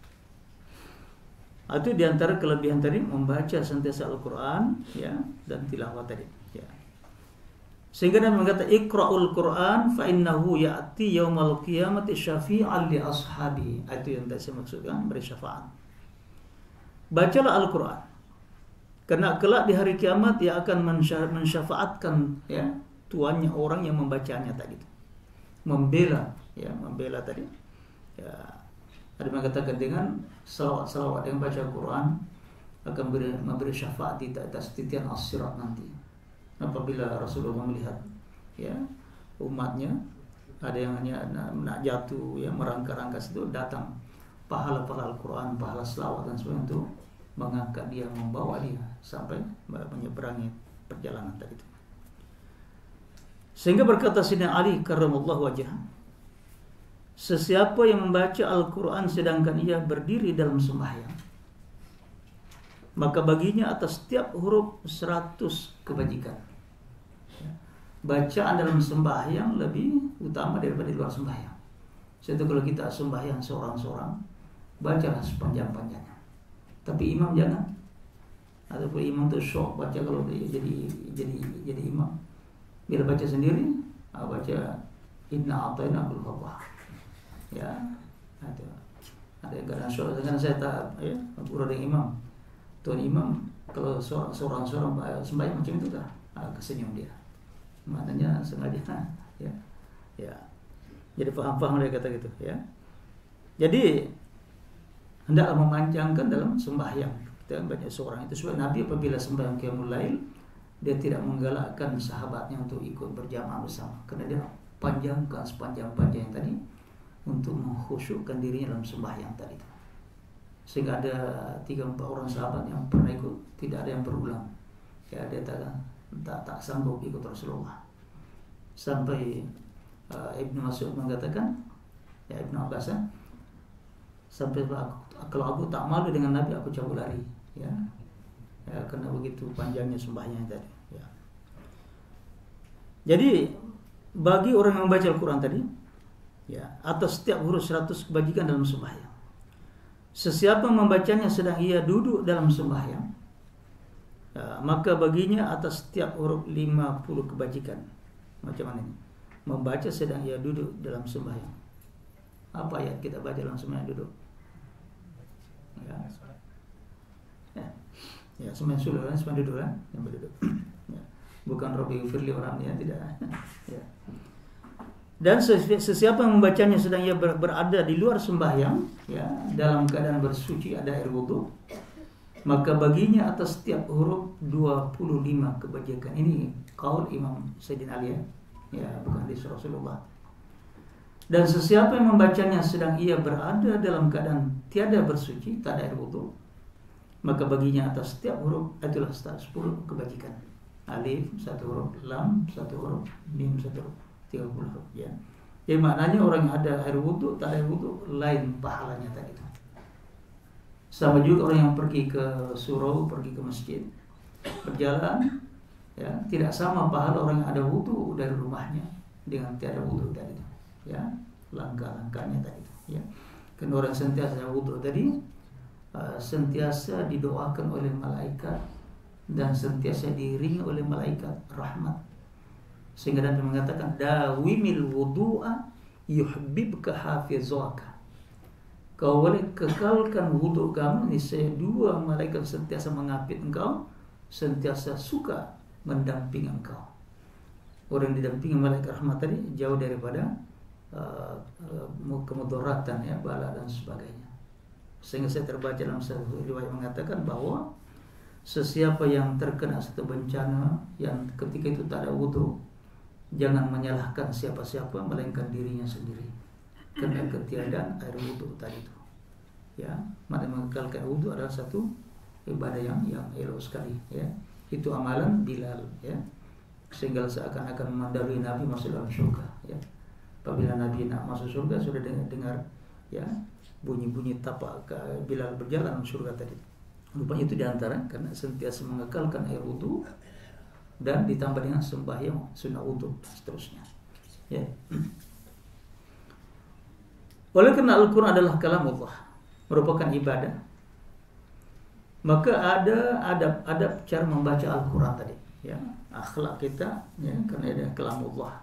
Itu diantara kelebihan tadi, membaca sentiasa Al-Quran, ya, dan tilawah tadi, ya. Sehingga Nabi mengatakan iqra'ul Quran fa innahu ya'ti yaumal qiyamati syafi'an li ashabi. Itu yang tadi saya maksudkan, beri syafaat. Bacalah Al-Quran, karena kelak di hari kiamat dia akan mensyafaatkan, ya, tuannya, orang yang membacanya tadi itu. Membela, ya, membela tadi. Ya, ada yang mengatakan dengan salawat-salawat yang baca Quran akan memberi, memberi syafaat di atas titian as-sirat nanti. Apabila Rasulullah melihat, ya, umatnya ada yang hanya nak jatuh, ya, merangkak-rangkak situ, datang pahala-pahala Al-Quran, pahala selawat dan sebagainya untuk mengangkat dia, membawa dia sampai menyeberangi perjalanan tadi itu. Sehingga berkata Sayyidina Ali karramallahu wajhah, sesiapa yang membaca Al-Quran sedangkan ia berdiri dalam sembahyang, maka baginya atas setiap huruf seratus kebajikan. Bacaan dalam sembahyang lebih utama daripada di luar sembahyang. Sebab kalau kita sembahyang seorang-seorang, bacalah sepanjang-panjangnya. Tapi imam jangan. Ataupun imam tu syok baca kalau dia jadi jadi jadi imam. Bila baca sendiri, baca inna a'tainakal kautsar. Ya, ada ada yang kadang syok dengan saya tak, ya, urut dengan imam. Tuan imam kalau seorang-seorang sembahyang macam itu dah, kesenyum dia. Maknanya sengaja, ya, ya. Jadi faham-faham dia kata gitu, ya. Jadi hendaklah memanjangkan dalam sembahyang. Kita banyak seorang itu sebab Nabi apabila sembahyang qiyamul lail dia tidak menggalakkan sahabatnya untuk ikut berjamaah bersama karena dia panjangkan sepanjang-panjang tadi untuk mengkhusyukkan dirinya dalam sembahyang tadi. Sehingga ada tiga empat orang sahabat yang pernah ikut tidak ada yang berulang. Ya dia tak tak, tak sanggup ikut Rasulullah. Sampai uh, Ibnu Mas'ud mengatakan, ya Ibnu Abbas, sampai kalau aku tak malu dengan Nabi aku cabut lari, ya, ya karena begitu panjangnya sembahyang tadi. Ya. Jadi bagi orang yang membaca Al-Quran tadi, ya atas setiap huruf seratus kebajikan dalam sembahyang. Sesiapa membacanya sedang ia duduk dalam sembahyang, ya, maka baginya atas setiap huruf lima puluh kebajikan. Macam mana ini? Membaca sedang ia duduk dalam sembahyang. Apa ayat kita baca dalam sembahyang duduk? Ya, ya, ya sembahyang sulit kan, sembahyang duduk kan, sembahyang duduk. Ya. Bukan Rabbi Firli orangnya, tidak. Ya. Dan sesiapa yang membacanya sedang ia berada di luar sembahyang, ya, dalam keadaan bersuci ada air wudu, maka baginya atas setiap huruf dua puluh lima kebajikan. Ini qaul Imam Sayyidina Ali, ya, ya bukan hadis Rasulullah. Dan sesiapa yang membacanya sedang ia berada dalam keadaan tiada bersuci, tak ada air wudu, maka baginya atas setiap huruf itulah sepuluh kebajikan. Alif satu huruf, lam satu huruf, mim satu huruf, tiga puluh huruf, ya. Jadi maknanya orang yang ada air wudu, tak ada air wudu, lain pahalanya tadi itu. Sama juga orang yang pergi ke surau, pergi ke masjid, berjalan, ya, tidak sama pahala orang yang ada wudu dari rumahnya dengan tiada wudu tadi itu, ya, langkah-langkahnya tadi itu, ya. Karena orang sentiasa wudu tadi uh, sentiasa didoakan oleh malaikat dan sentiasa diiringi oleh malaikat rahmat. Sehingga Nabi mengatakan dawimil wudu'a yuhibbuka hafizuka. Kau boleh kekalkan wudu kamu, niscaya dua malaikat sentiasa mengapit engkau, sentiasa suka mendampingi engkau. Orang yang didampingi malaikat rahmat tadi jauh daripada uh, uh, kemudaratan, ya, bala dan sebagainya. Sehingga saya terbaca dalam satu riwayat mengatakan bahwa sesiapa yang terkena satu bencana yang ketika itu tak ada wudu, jangan menyalahkan siapa-siapa melainkan dirinya sendiri karena ketiadaan air wudu tadi itu, ya. Maka mengekalkan wudu adalah satu ibadah yang yang elok sekali, ya. Itu amalan Bilal, ya, sehingga seakan-akan mendahului Nabi masuk dalam surga, ya. Apabila Nabi nak masuk surga sudah dengar, dengar ya bunyi-bunyi tapak Bilal berjalan ke surga tadi. Rupanya itu diantara karena sentiasa mengekalkan air wudu dan ditambah dengan sembahyang sunnah wudu seterusnya, ya. Oleh karena Al-Quran adalah kalamullah, merupakan ibadah, maka ada adab-adab cara membaca Al-Quran tadi, ya, akhlak kita, ya, karena ada kalamullah.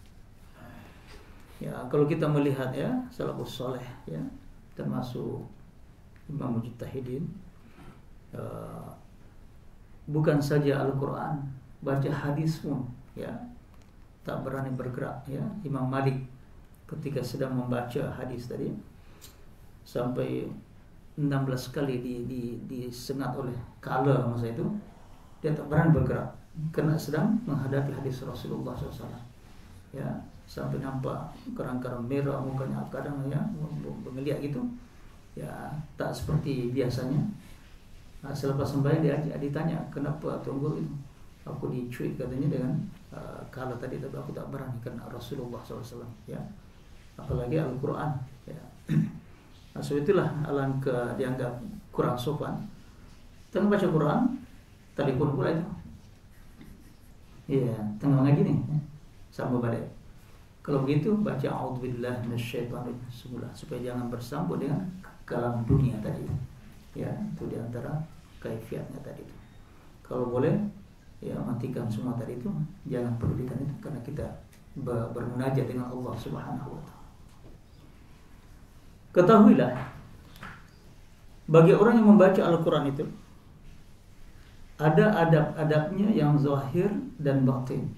Ya, kalau kita melihat, ya, salafus saleh, ya, termasuk Imam Mujtahidin, uh, bukan saja Al-Quran, baca hadis pun, ya, tak berani bergerak, ya. Imam Malik ketika sedang membaca hadis tadi sampai enam belas kali di, di, disengat oleh kala masa itu, dia tak berani bergerak karena sedang menghadapi hadis Rasulullah shallallahu alaihi wasallam, ya, sampai nampak kerang-kerang merah mukanya, kadang, ya, mengeliat gitu, ya, tak seperti biasanya. Nah, selepas sembahyang dia ditanya kenapa tunggu itu, aku dicuit katanya dengan uh, kala tadi, tapi aku tak berani karena Rasulullah shallallahu alaihi wasallam, ya, apalagi Al-Quran, ya. Nah, so itulah alangkah dianggap kurang sopan tengah baca Quran, telepon pula itu, iya, tengah ngaji nih, ya, sambung balik. Kalau begitu baca a'udzubillahi minasyaitonir semula supaya jangan bersambung dengan kalam dunia tadi, ya, itu diantara kaifiatnya tadi itu. Kalau boleh, ya, matikan semua tadi itu, jangan pedulikan itu karena kita bermunajat dengan Allah Subhanahu wa taala. Ketahuilah, bagi orang yang membaca Al-Quran itu ada adab-adabnya yang zahir dan batin.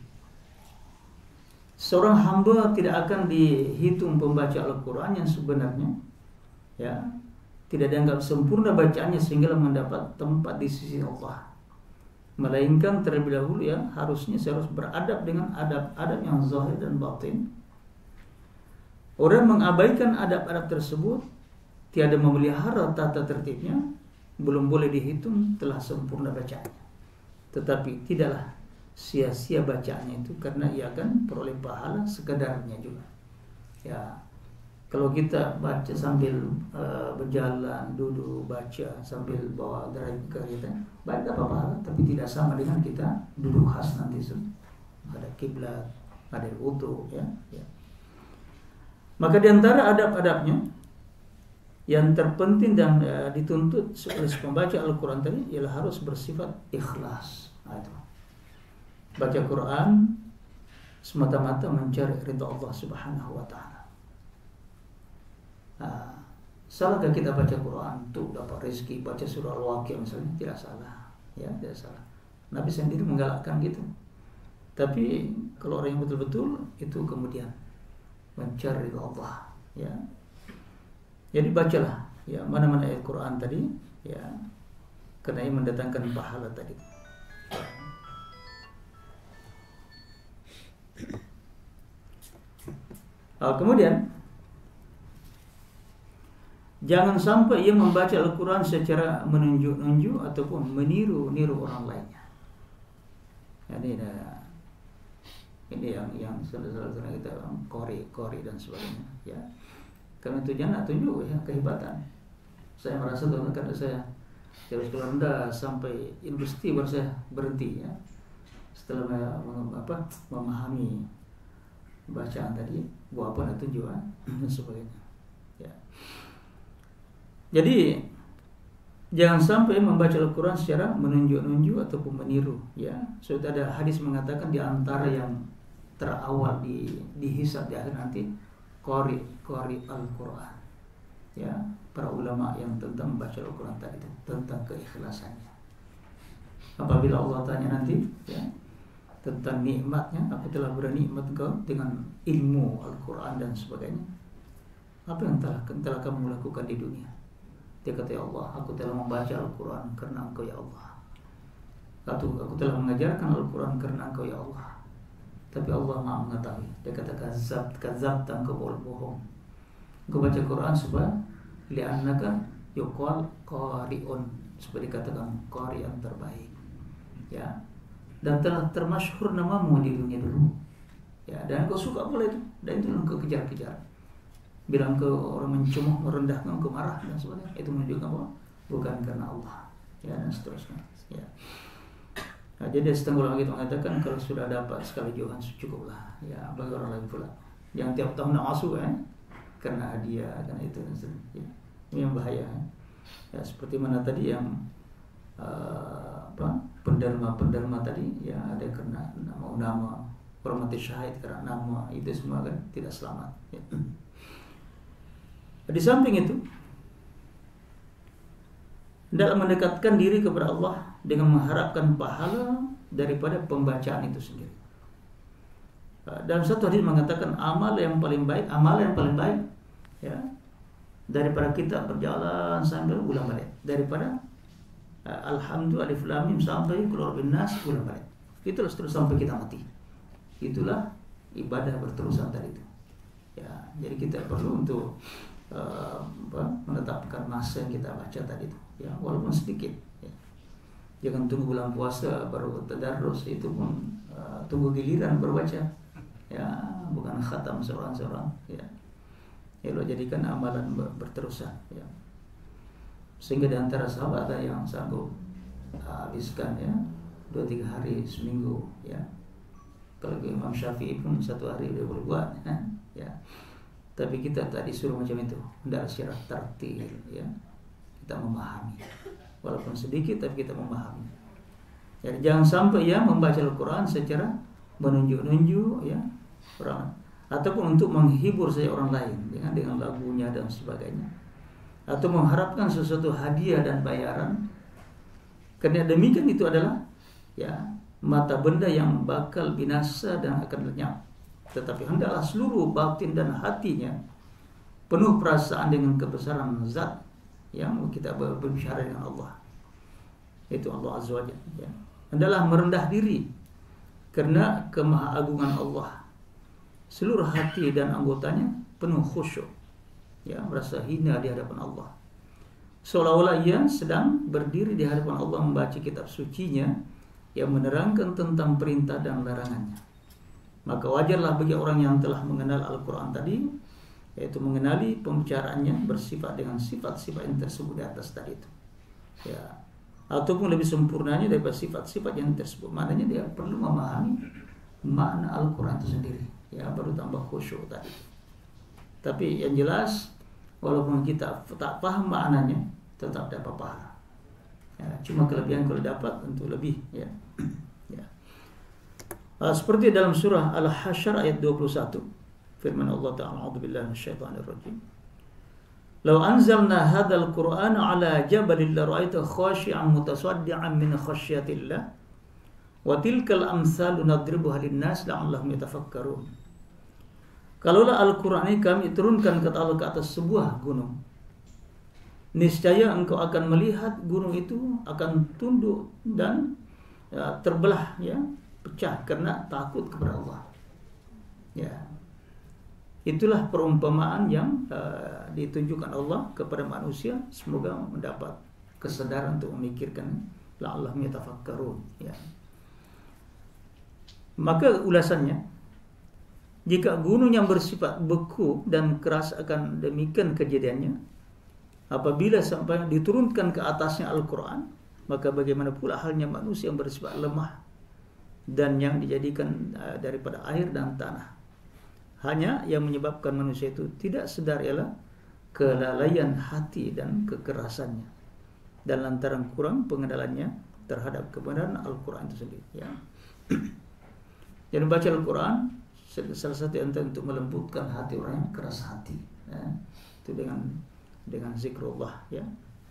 Seorang hamba tidak akan dihitung pembaca Al-Quran yang sebenarnya ya, tidak dianggap sempurna bacaannya sehingga mendapat tempat di sisi Allah. Melainkan terlebih dahulu ya harusnya saya harus beradab dengan adab-adab yang zahir dan batin. Orang mengabaikan adab-adab tersebut, tiada memelihara tata tertibnya, belum boleh dihitung telah sempurna bacaannya. Tetapi tidaklah sia-sia bacaannya itu, karena ia akan peroleh pahala sekedarnya juga. Ya, kalau kita baca sambil uh, berjalan, duduk, baca sambil bawa drive kereta, baik dapat pahala, tapi tidak sama dengan kita duduk khas nanti itu. Ada kiblat, ada wudu, ya, ya. Maka diantara adab-adabnya yang terpenting dan uh, dituntut oleh pembaca Al-Quran tadi ialah harus bersifat ikhlas. Nah, itu. Baca Quran semata-mata mencari ridha Allah Subhanahu wa taala. Nah, salahkah kita baca Quran untuk dapat rezeki, baca surah Al-Waqiah misalnya? Tidak salah, ya, tidak salah. Nabi sendiri menggalakkan gitu. Tapi kalau orang yang betul-betul itu kemudian mencari ridha Allah, ya. Jadi bacalah ya mana-mana ayat Quran tadi, ya, karena ia mendatangkan pahala tadi. Uh, kemudian jangan sampai ia membaca Al-Quran secara menunjuk-nunjuk ataupun meniru-niru orang lainnya. Ini dah, ini yang yang saudara-saudara kita kori-kori dan sebagainya, ya. Karena tujuan nak tunjuk ya kehebatan. Saya merasa bahwa karena saya dari sekolah rendah sampai universiti baru saya berhenti, ya. Setelah apa memahami bacaan tadi, buat apa nak tunjuk dan sebagainya. Ya. Jadi jangan sampai membaca Al-Quran secara menunjuk-nunjuk ataupun meniru, ya. Sudah ada hadis mengatakan di antara yang terawal di dihisab di akhir nanti qari qari Al-Quran, ya, para ulama yang tentang membaca Al-Quran tadi itu, tentang keikhlasannya. Apabila Allah tanya nanti, ya, tentang nikmatnya, aku telah bernikmat engkau dengan ilmu Al-Quran dan sebagainya, apa yang telah, telah kamu lakukan di dunia? Dia kata, ya Allah, aku telah membaca Al-Quran karena engkau ya Allah. Atau aku telah mengajarkan Al-Quran karena engkau ya Allah. Tapi Allah maha mengetahui. Dia kata, kazab, kazab engkau bohong. Engkau baca Quran supaya li'annaka yuqal qari'un, supaya dikatakan qari yang terbaik, ya. Dan telah termasyhur namamu di dunia dulu, ya. Dan engkau suka boleh itu, dan itu engkau kejar-kejar. Bilang ke orang mencemooh, merendahkan, engkau marah dan sebagainya, itu menunjukkan bahwa bukan karena Allah, ya, dan seterusnya, ya. Nah, jadi setengah ulama kita mengatakan kalau sudah dapat sekali johan cukuplah, ya, bagi orang lain pula. Yang tiap tahun nak masuk, kan, karena hadiah, karena itu, ya. Ini yang bahaya, kan? Ya, seperti mana tadi yang uh, apa penderma-penderma tadi, ya, ada karena nama-nama, hormati syahid karena nama, itu semua kan tidak selamat, ya. Di samping itu, dalam mendekatkan diri kepada Allah dengan mengharapkan pahala daripada pembacaan itu sendiri. Dalam satu hadis mengatakan amal yang paling baik, amal yang paling baik, ya, daripada kita berjalan sambil ulang balik, daripada uh, alhamdulillah alif lam mim sampai keluar binas ulang balik. Itulah terus sampai kita mati. Itulah ibadah berterusan tadi itu. Ya, jadi kita perlu untuk uh, apa, menetapkan masa yang kita baca tadi itu, ya, walaupun sedikit, ya. Jangan tunggu bulan puasa baru tadarrus, itu pun uh, tunggu giliran baru baca, ya, bukan khatam seorang-seorang, ya. Ya, lo jadikan amalan ber- berterusan, ya. Sehingga di antara sahabat ada yang sanggup uh, habiskan, ya, dua tiga hari seminggu, ya. Kalau Imam Syafi'i pun satu hari dia boleh buat, ya. Ya. Tapi kita tak disuruh macam itu, tidak secara tertil, ya. Kita memahami, walaupun sedikit tapi kita memahami. Jadi jangan sampai ya membaca Al-Quran secara menunjuk-nunjuk, ya, orang, ataupun untuk menghibur saya orang lain dengan dengan lagunya dan sebagainya, atau mengharapkan sesuatu hadiah dan bayaran. Karena demikian itu adalah, ya, mata benda yang bakal binasa dan akan lenyap. Tetapi hendaklah seluruh batin dan hatinya penuh perasaan dengan kebesaran zat yang kita berbicara dengan Allah, yaitu Allah Azza wa Jalla, ya. Adalah merendah diri kerana kemahaagungan Allah. Seluruh hati dan anggotanya penuh khusyuk, ya, merasa hina di hadapan Allah, seolah-olah ia sedang berdiri di hadapan Allah membaca kitab sucinya yang menerangkan tentang perintah dan larangannya. Maka wajarlah bagi orang yang telah mengenal Al-Quran tadi, yaitu mengenali pembicaraannya bersifat dengan sifat-sifat yang tersebut di atas tadi itu, ya, ataupun lebih sempurnanya daripada sifat-sifat yang tersebut. Maknanya dia perlu memahami makna Al-Quran itu sendiri, ya, baru tambah khusyuk tadi. Tapi yang jelas, walaupun kita tak faham maknanya, tetap dapat pahala. Ya, cuma kelebihan kalau dapat tentu lebih, ya. Ya. Uh, seperti dalam surah Al-Hasyr ayat dua puluh satu, firman Allah Ta'ala, a'udzubillahi minasyaitonir rajim. Law anzalna hadzal Qur'ana 'ala jabalin la ra'aitahu khashi'an mutasaddian min khasyatillah wa tilkal amsalu nadribuha lin-nas la'allahum yatafakkarun. Kalaulah Al-Quran ini kami turunkan ke atas sebuah gunung, niscaya engkau akan melihat gunung itu akan tunduk dan ya, terbelah, ya, pecah karena takut kepada Allah. Ya, itulah perumpamaan yang uh, ditunjukkan Allah kepada manusia, semoga mendapat kesadaran untuk memikirkan, la'allahum yatafakkarun, ya. Maka ulasannya, jika gunung yang bersifat beku dan keras akan demikian kejadiannya, apabila sampai diturunkan ke atasnya Al-Quran, maka bagaimana pula halnya manusia yang bersifat lemah dan yang dijadikan uh, daripada air dan tanah. Hanya yang menyebabkan manusia itu tidak sedar ialah kelalaian hati dan kekerasannya, dan lantaran kurang pengenalannya terhadap kebenaran Al-Quran itu sendiri, ya. Jadi membaca Al-Quran salah satu yang untuk melembutkan hati orang yang keras hati, ya. Itu dengan dengan zikrullah, ya.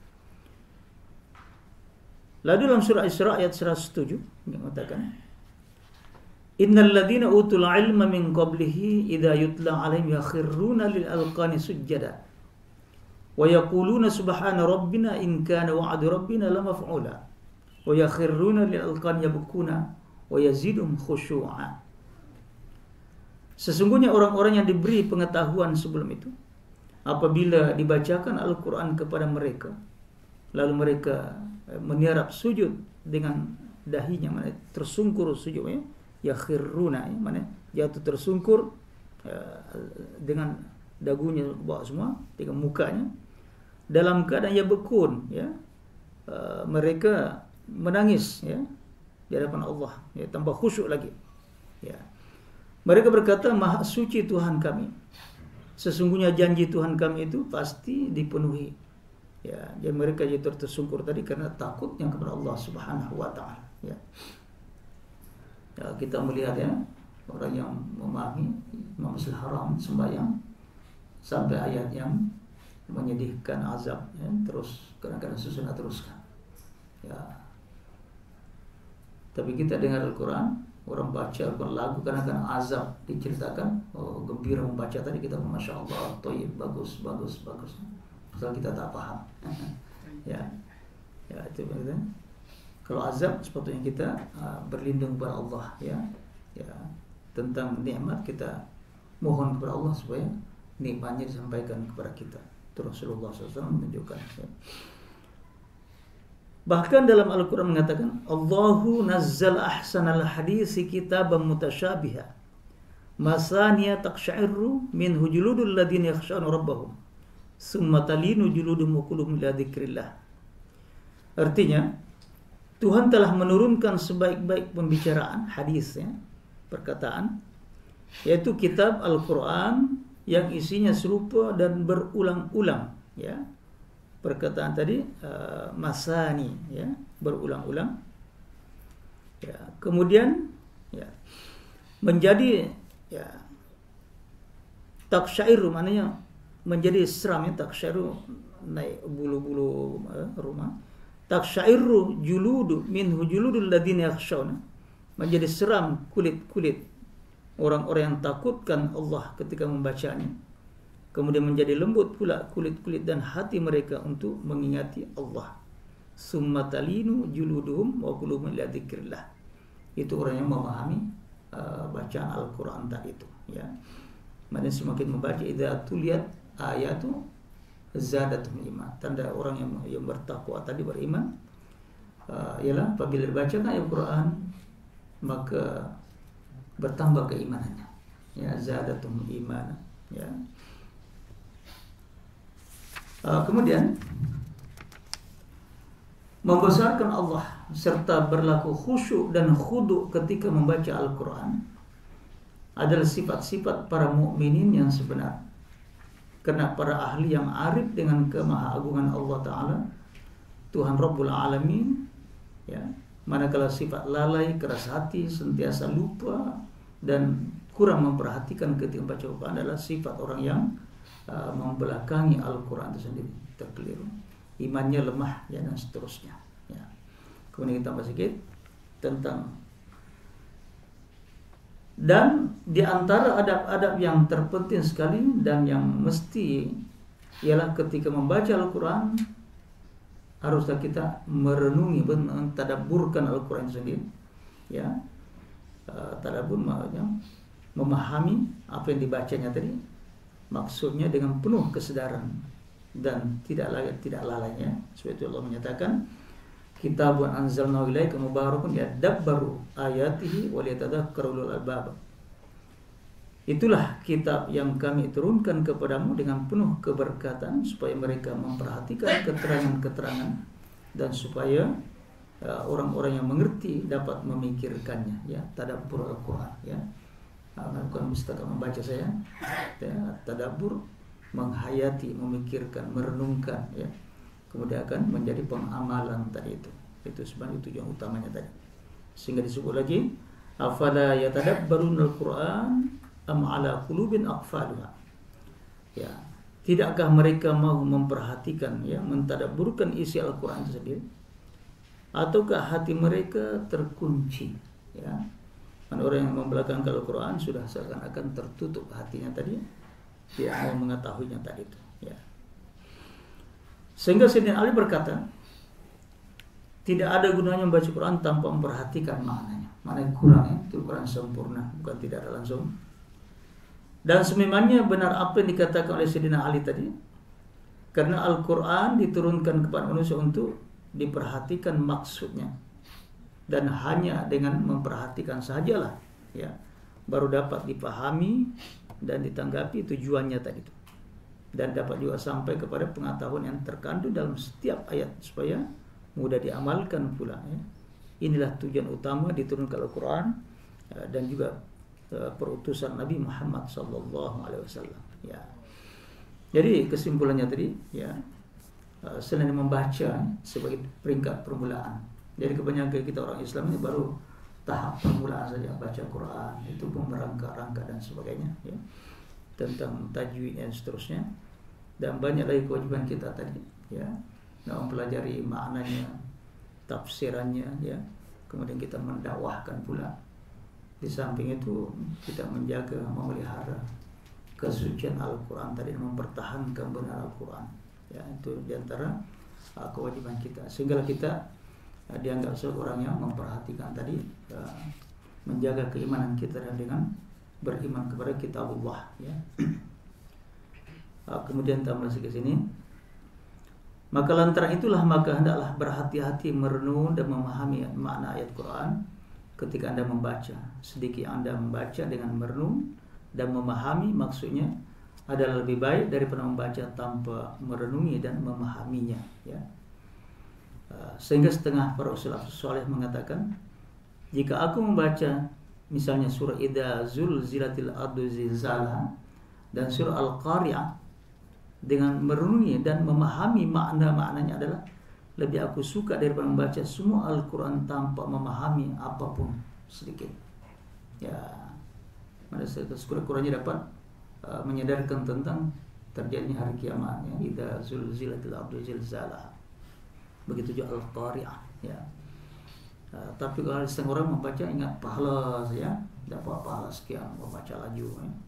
Lalu dalam surah Isra ayat seratus tujuh mengatakan, innal ladzina utul ilma min qablihi idza yutla 'alaihim yakhruna lil alqani sujada wa yaquluna subhana rabbina in kana wa'du rabbina lamaf'ula wa yakhruna lil alqani yabkuna wa yazidum khusyu'a. Sesungguhnya orang-orang yang diberi pengetahuan sebelum itu, apabila dibacakan Al-Quran kepada mereka, lalu mereka meniarap sujud dengan dahinya, mana tersungkur sujudnya, yakhiruna, ya, mana jatuh tersungkur uh, dengan dagunya bawah semua, dengan mukanya dalam keadaan ia bekun, ya, uh, mereka menangis, ya, di hadapan Allah, ya, tambah khusyuk lagi, ya. Mereka berkata, Maha suci Tuhan kami, sesungguhnya janji Tuhan kami itu pasti dipenuhi, ya. Jadi mereka jatuh tersungkur tadi karena takutnya kepada Allah Subhanahu wa taala, ya. Ya, kita melihat, ya, orang yang memahami Masjidil Haram sembahyang sampai ayat yang menyedihkan azab, ya, terus kadang-kadang susah nak teruskan, ya. Tapi kita dengar Al-Quran, orang baca Al-Quran lagu, kadang-kadang azab diceritakan, oh, gembira membaca tadi, kita Masya Allah, toyib, bagus, bagus, bagus. Pasal kita tak faham. Ya, ya, itu betul. Kalau azab, sepatutnya kita uh, berlindung kepada Allah, ya, ya, tentang nikmat kita mohon kepada Allah supaya nikmatnya disampaikan kepada kita. Itu Rasulullah shallallahu alaihi wasallam menunjukkan, ya. Bahkan dalam Al-Quran mengatakan, Allahu nazzal ahsanal hadisi kitaban mutasyabiha masaniya taqsha'iru min hujuludul ladhina yakhshawna rabbahum summa talinu juludum wa qulubuhum ila dzikrillah. Artinya, Tuhan telah menurunkan sebaik-baik pembicaraan, hadis, ya, perkataan, yaitu kitab Al-Quran yang isinya serupa dan berulang-ulang, ya. Perkataan tadi uh, masani, ya, berulang-ulang, ya. Kemudian, ya, menjadi, ya, taksyairu, maknanya menjadi seram, ya, taksyairu naik bulu-bulu uh, rumah. Taksyairu juludu minhu juludul ladzina yakhshawna, menjadi seram kulit-kulit orang-orang yang takutkan Allah ketika membacanya. kemudian menjadi lembut pula kulit-kulit dan hati mereka untuk mengingati Allah. Summa talinu juluduhum wa qulubuhum ila dzikrillah. Itu orang yang memahami uh, bacaan Al-Qur'an tadi itu, ya. Maknanya semakin membaca idza tuliyat ayatu zadatum iman. Tanda orang yang yang bertakwa tadi beriman uh, ialah apabila dibacakan ayat Al-Qur'an maka bertambah keimanannya. Ya, zadatum iman, ya. Uh, kemudian membesarkan Allah serta berlaku khusyuk dan khudu ketika membaca Al-Quran adalah sifat-sifat para mukminin yang sebenar. Karena para ahli yang arif dengan kemahaagungan Allah Ta'ala, Tuhan Rabbul Alamin, ya, manakala sifat lalai, keras hati, sentiasa lupa dan kurang memperhatikan ketika membaca Al-Quran adalah sifat orang yang uh, membelakangi Al-Quran itu sendiri, terkeliru, imannya lemah, ya, dan seterusnya, ya. Kemudian kita tambah sedikit tentang, dan di antara adab-adab yang terpenting sekali dan yang mesti ialah ketika membaca Al-Quran haruslah kita merenungi, mentadabburkan Al-Quran itu sendiri, ya. Uh, tadabbur maksudnya memahami apa yang dibacanya tadi, maksudnya dengan penuh kesadaran dan tidak lalai, tidak lalainya. Seperti Allah menyatakan, kitabun anzalnahu ilaika mubarakun yadabbaru ayatihi wa liyatadhakkaru ulul albab. Itulah kitab yang kami turunkan kepadamu dengan penuh keberkatan supaya mereka memperhatikan keterangan-keterangan dan supaya uh, orang-orang yang mengerti dapat memikirkannya, ya. Tadabbur Al-Quran, ya. Uh, bukan mustahil membaca saya, ya. Tadabbur menghayati, memikirkan, merenungkan, ya. Kemudian akan menjadi pengamalan tadi itu. Itu sebenarnya tujuan utamanya tadi. Sehingga disebut lagi, afala yatadabbarunal Qur'an am ala qulubin aqfaluha. Ya, tidakkah mereka mau memperhatikan, ya, mentadabburkan isi Al-Qur'an itu sendiri, ataukah hati mereka terkunci, ya. Orang yang membelakangkan Al-Qur'an sudah seakan-akan tertutup hatinya tadi, tidak mau mengetahuinya tadi itu, ya. Sehingga Sayyidina Ali berkata, tidak ada gunanya membaca Quran tanpa memperhatikan maknanya. Maknanya kurang, ya, itu Quran sempurna, bukan tidak ada langsung. Dan sememangnya benar apa yang dikatakan oleh Sayyidina Ali tadi, karena Al-Quran diturunkan kepada manusia untuk diperhatikan maksudnya, dan hanya dengan memperhatikan sajalah, ya, baru dapat dipahami dan ditanggapi tujuannya tadi itu, dan dapat juga sampai kepada pengetahuan yang terkandung dalam setiap ayat supaya mudah diamalkan pula, ya. Inilah tujuan utama diturunkan Al-Quran dan juga perutusan Nabi Muhammad sallallahu alaihi wasallam, ya. Jadi kesimpulannya tadi, ya, selain membaca sebagai peringkat permulaan. Jadi kebanyakan kita orang Islam ini baru tahap permulaan saja, baca Quran, itu pun merangka-rangka dan sebagainya, ya, tentang tajwid dan seterusnya. Dan banyak lagi kewajiban kita tadi, ya, mempelajari maknanya, tafsirannya, ya. Kemudian kita mendakwahkan pula. Di samping itu kita menjaga, memelihara kesucian Al-Quran tadi, mempertahankan benar Al-Quran, ya. Itu diantara uh, kewajiban kita, sehingga kita uh, dianggap seorang yang memperhatikan tadi, uh, menjaga keimanan kita dengan beriman kepada kitabullah, ya. uh, kemudian tambah ke sini, maka lantaran itulah maka hendaklah berhati-hati merenung dan memahami makna ayat Quran ketika Anda membaca. Sedikit Anda membaca dengan merenung dan memahami maksudnya adalah lebih baik daripada membaca tanpa merenungi dan memahaminya, ya. Sehingga setengah para salafus saleh mengatakan, jika aku membaca misalnya surah Idza zulzilatil ardu zilzalaha dan surah Al-Qari'ah dengan merenungi dan memahami makna-maknanya adalah lebih aku suka daripada membaca semua Al-Quran tanpa memahami apapun sedikit, ya. Mana sekurang-kurangnya dapat uh, menyadarkan tentang terjadinya hari kiamat, ya. Idza zulzilatil ardu zilzalaha. Begitu juga Al-Qari'ah, ya. Uh, tapi kalau setengah orang membaca ingat pahala saja, dapat pahala sekian, membaca laju, ya.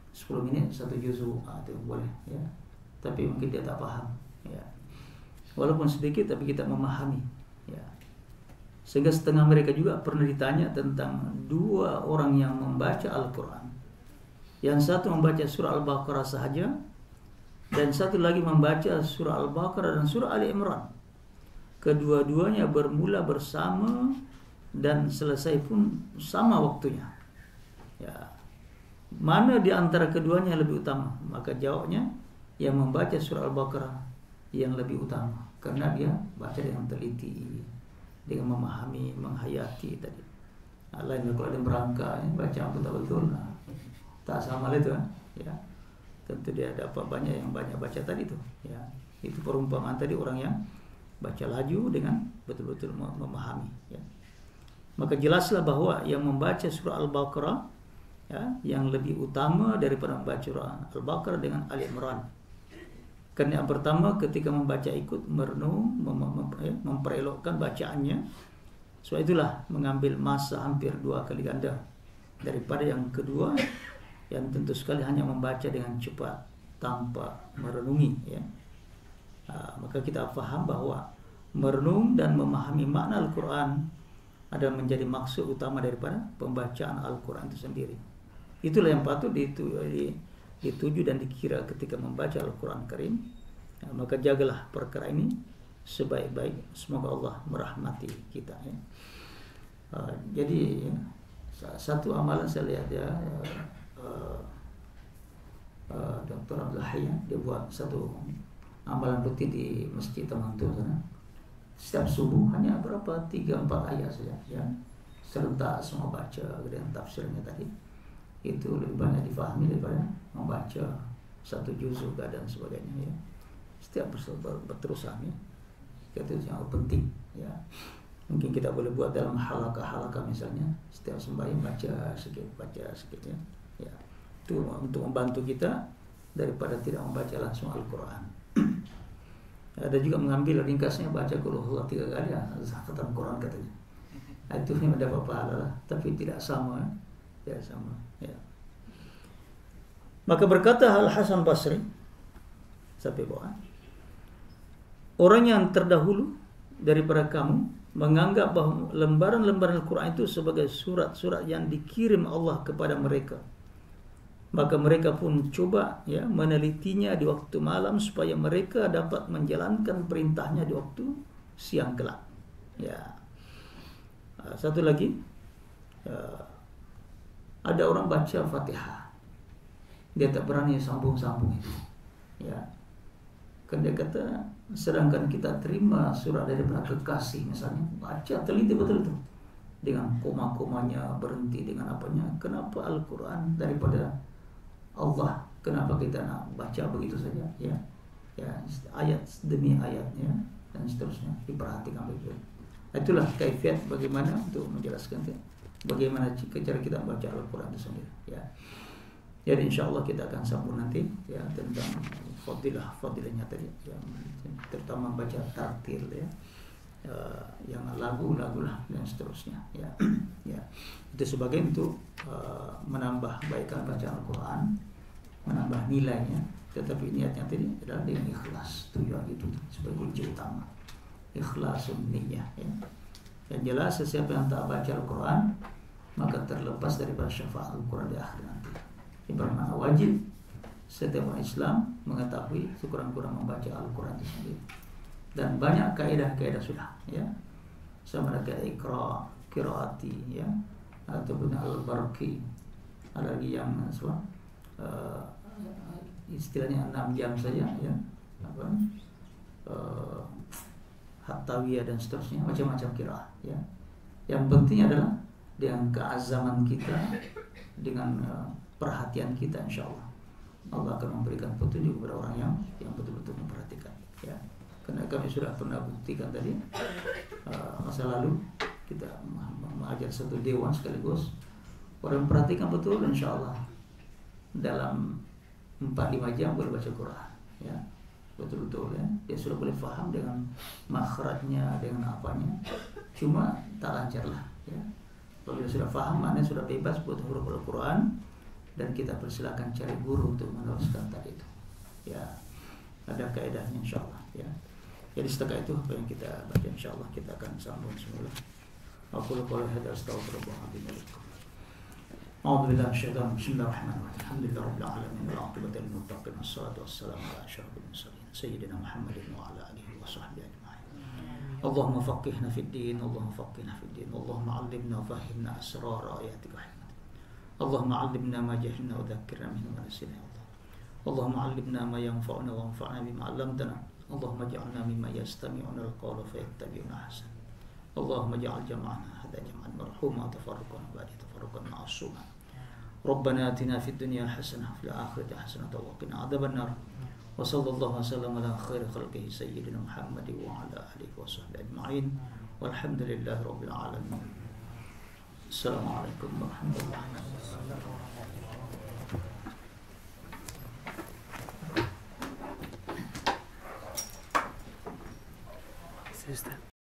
sepuluh menit satu juzuk, ah, itu boleh ya. Tapi mungkin dia tak paham ya. Walaupun sedikit tapi kita memahami ya. Sehingga setengah mereka juga pernah ditanya tentang dua orang yang membaca Al-Quran. Yang satu membaca surah Al-Baqarah sahaja, dan satu lagi membaca surah Al-Baqarah dan surah Ali Imran. Kedua-duanya bermula bersama dan selesai pun sama waktunya. Ya. Mana di antara keduanya yang lebih utama? Maka jawabnya yang membaca surah Al-Baqarah yang lebih utama, karena dia baca dengan teliti, dengan memahami, menghayati tadi. Nah, lainnya kalau ada berangka, ya, baca betul-betul, nah, tak sama itu kan? Ya. Tentu dia dapat banyak yang banyak baca tadi itu. Ya. Itu perumpamaan tadi orang yang baca laju dengan betul-betul memahami. Ya. Maka jelaslah bahwa yang membaca surah Al-Baqarah ya, yang lebih utama daripada membaca surah Al-Baqarah dengan Ali Imran. Karena yang pertama ketika membaca ikut merenung, mem mem eh, memperelokkan bacaannya. Sebab itulah mengambil masa hampir dua kali ganda daripada yang kedua yang tentu sekali hanya membaca dengan cepat tanpa merenungi ya. Nah, maka kita faham bahwa merenung dan memahami makna Al-Quran adalah menjadi maksud utama daripada pembacaan Al-Quran itu sendiri. Itulah yang patut ditu dituju dan dikira ketika membaca Al-Quran Karim. Nah, maka jagalah perkara ini sebaik-baik. Semoga Allah merahmati kita ya. Uh, jadi ya, satu amalan saya lihat ya, Uh, uh, Doktor Abdul Hayy dia buat satu amalan rutin di Masjid Tamantur sana. Setiap subuh hanya berapa tiga empat ayat saja ya. Serentak semua baca dengan tafsirnya tadi. Itu lebih banyak difahami daripada membaca satu juzuk dan sebagainya ya. Setiap berterusan ya. Itu yang penting ya. Mungkin kita boleh buat dalam halaqah-halaqah misalnya, setiap sembahyang baca sedikit, baca sedikit ya. Ya, itu untuk membantu kita daripada tidak membaca langsung Al-Quran. Ada juga mengambil ringkasnya baca Qul huwallahu tiga kali ya, khatam Quran katanya. Nah, itu yang mendapat pahala lah, tapi tidak sama, tidak sama. Ya. Maka berkata Al Hasan Basri sampai bawah, orang yang terdahulu daripada kamu menganggap bahawa lembaran-lembaran Al-Quran itu sebagai surat-surat yang dikirim Allah kepada mereka. Maka mereka pun coba ya menelitinya di waktu malam supaya mereka dapat menjalankan perintahnya di waktu siang kelak. Ya. Satu lagi, ada orang baca Fatihah, dia tak berani sambung-sambung itu. Ya. Kan dia kata, sedangkan kita terima surat daripada kekasih misalnya, baca teliti betul itu dengan koma-komanya, berhenti dengan apanya. Kenapa Al-Quran daripada Allah, kenapa kita nak baca begitu saja ya, ya ayat demi ayatnya dan seterusnya diperhatikan begitu. Itulah kaifiat bagaimana untuk menjelaskan bagaimana cara kita membaca Al-Quran itu sendiri ya. Jadi insyaallah kita akan sambung nanti ya tentang fadilah fadilahnya tadi ya, terutama baca tartil ya, uh, yang lagu-lagu lah dan seterusnya ya. Ya itu sebagai untuk uh, menambah baikan bacaan Al-Quran, menambah nilainya, tetapi niatnya tadi adalah dengan ikhlas, tujuan itu sebagai kunci utama, ikhlasun niyyah ya. Dan jelas sesiapa yang tak baca Al-Quran maka terlepas daripada syafaat Al-Quran di akhir nanti. Ini bermakna wajib setiap orang Islam mengetahui sekurang-kurang membaca Al-Quran itu sendiri. Dan banyak kaidah-kaidah sudah ya, sama ada kaidah ikra, qiraati ya, ataupun al-barqi, ada lagi yang apa, uh, istilahnya enam jam saja ya, apa, uh, hattawiyah dan seterusnya, macam-macam qiraah ya. Yang penting adalah dengan keazaman kita, dengan uh, perhatian kita, insyaallah Allah akan memberikan petunjuk kepada orang yang yang betul-betul memperhatikan ya. Karena kami sudah pernah buktikan tadi uh, masa lalu kita mengajar satu dewan sekaligus, orang perhatikan betul, insyaallah dalam empat lima jam boleh baca Quran ya, betul-betul ya. Dia sudah boleh faham dengan makhrajnya, dengan apanya, cuma tak lancar lah ya. Kalau dia sudah faham, maknanya sudah bebas buat huruf Al-Quran, dan kita persilakan cari guru untuk meneruskan tadi itu. Ya, ada kaedahnya insyaallah ya. Jadi setakat itu apa yang kita baca, insyaallah kita akan sambung semula. Aku qul hadza astaghfirullah li wa lakum. A'udzu billahi minasyaitonir rajim. Bismillahirrahmanirrahim. Alhamdulillahirabbil alamin wal 'aqibatu lil muttaqin wassalatu wassalamu ala asyrafil mursalin sayyidina Muhammadin wa ala alihi wa sahbihi ajma'in. Allahumma faqihna fid din, Allahumma faqihna fid din, Allahumma 'allimna wa fahhimna asrar ayatika wa hikmatika. Allahumma 'allimna ma jahilna wa dhakkirna minhu ma nasina ya Allah. Allahumma 'allimna ma yanfa'una wa anfa'na bima 'allamtana. Allahumma ij'alna mimman yastami'una al-qawla fayattabi'una ahsana. Allahumma ij'al jam'ana hadha jam'an marhuma tafarruqan ba'da tafarruqan ma'suma. Rabbana atina fid dunya hasanah wa fil akhirati hasanah wa qina adzabannar. Wa sallallahu wasallam ala khairi khalqihi sayyidina Muhammadin wa ala alihi wa sahbihi ajma'in. Walhamdulillahi rabbil alamin. Assalamualaikum warahmatullahi wabarakatuh. Sister.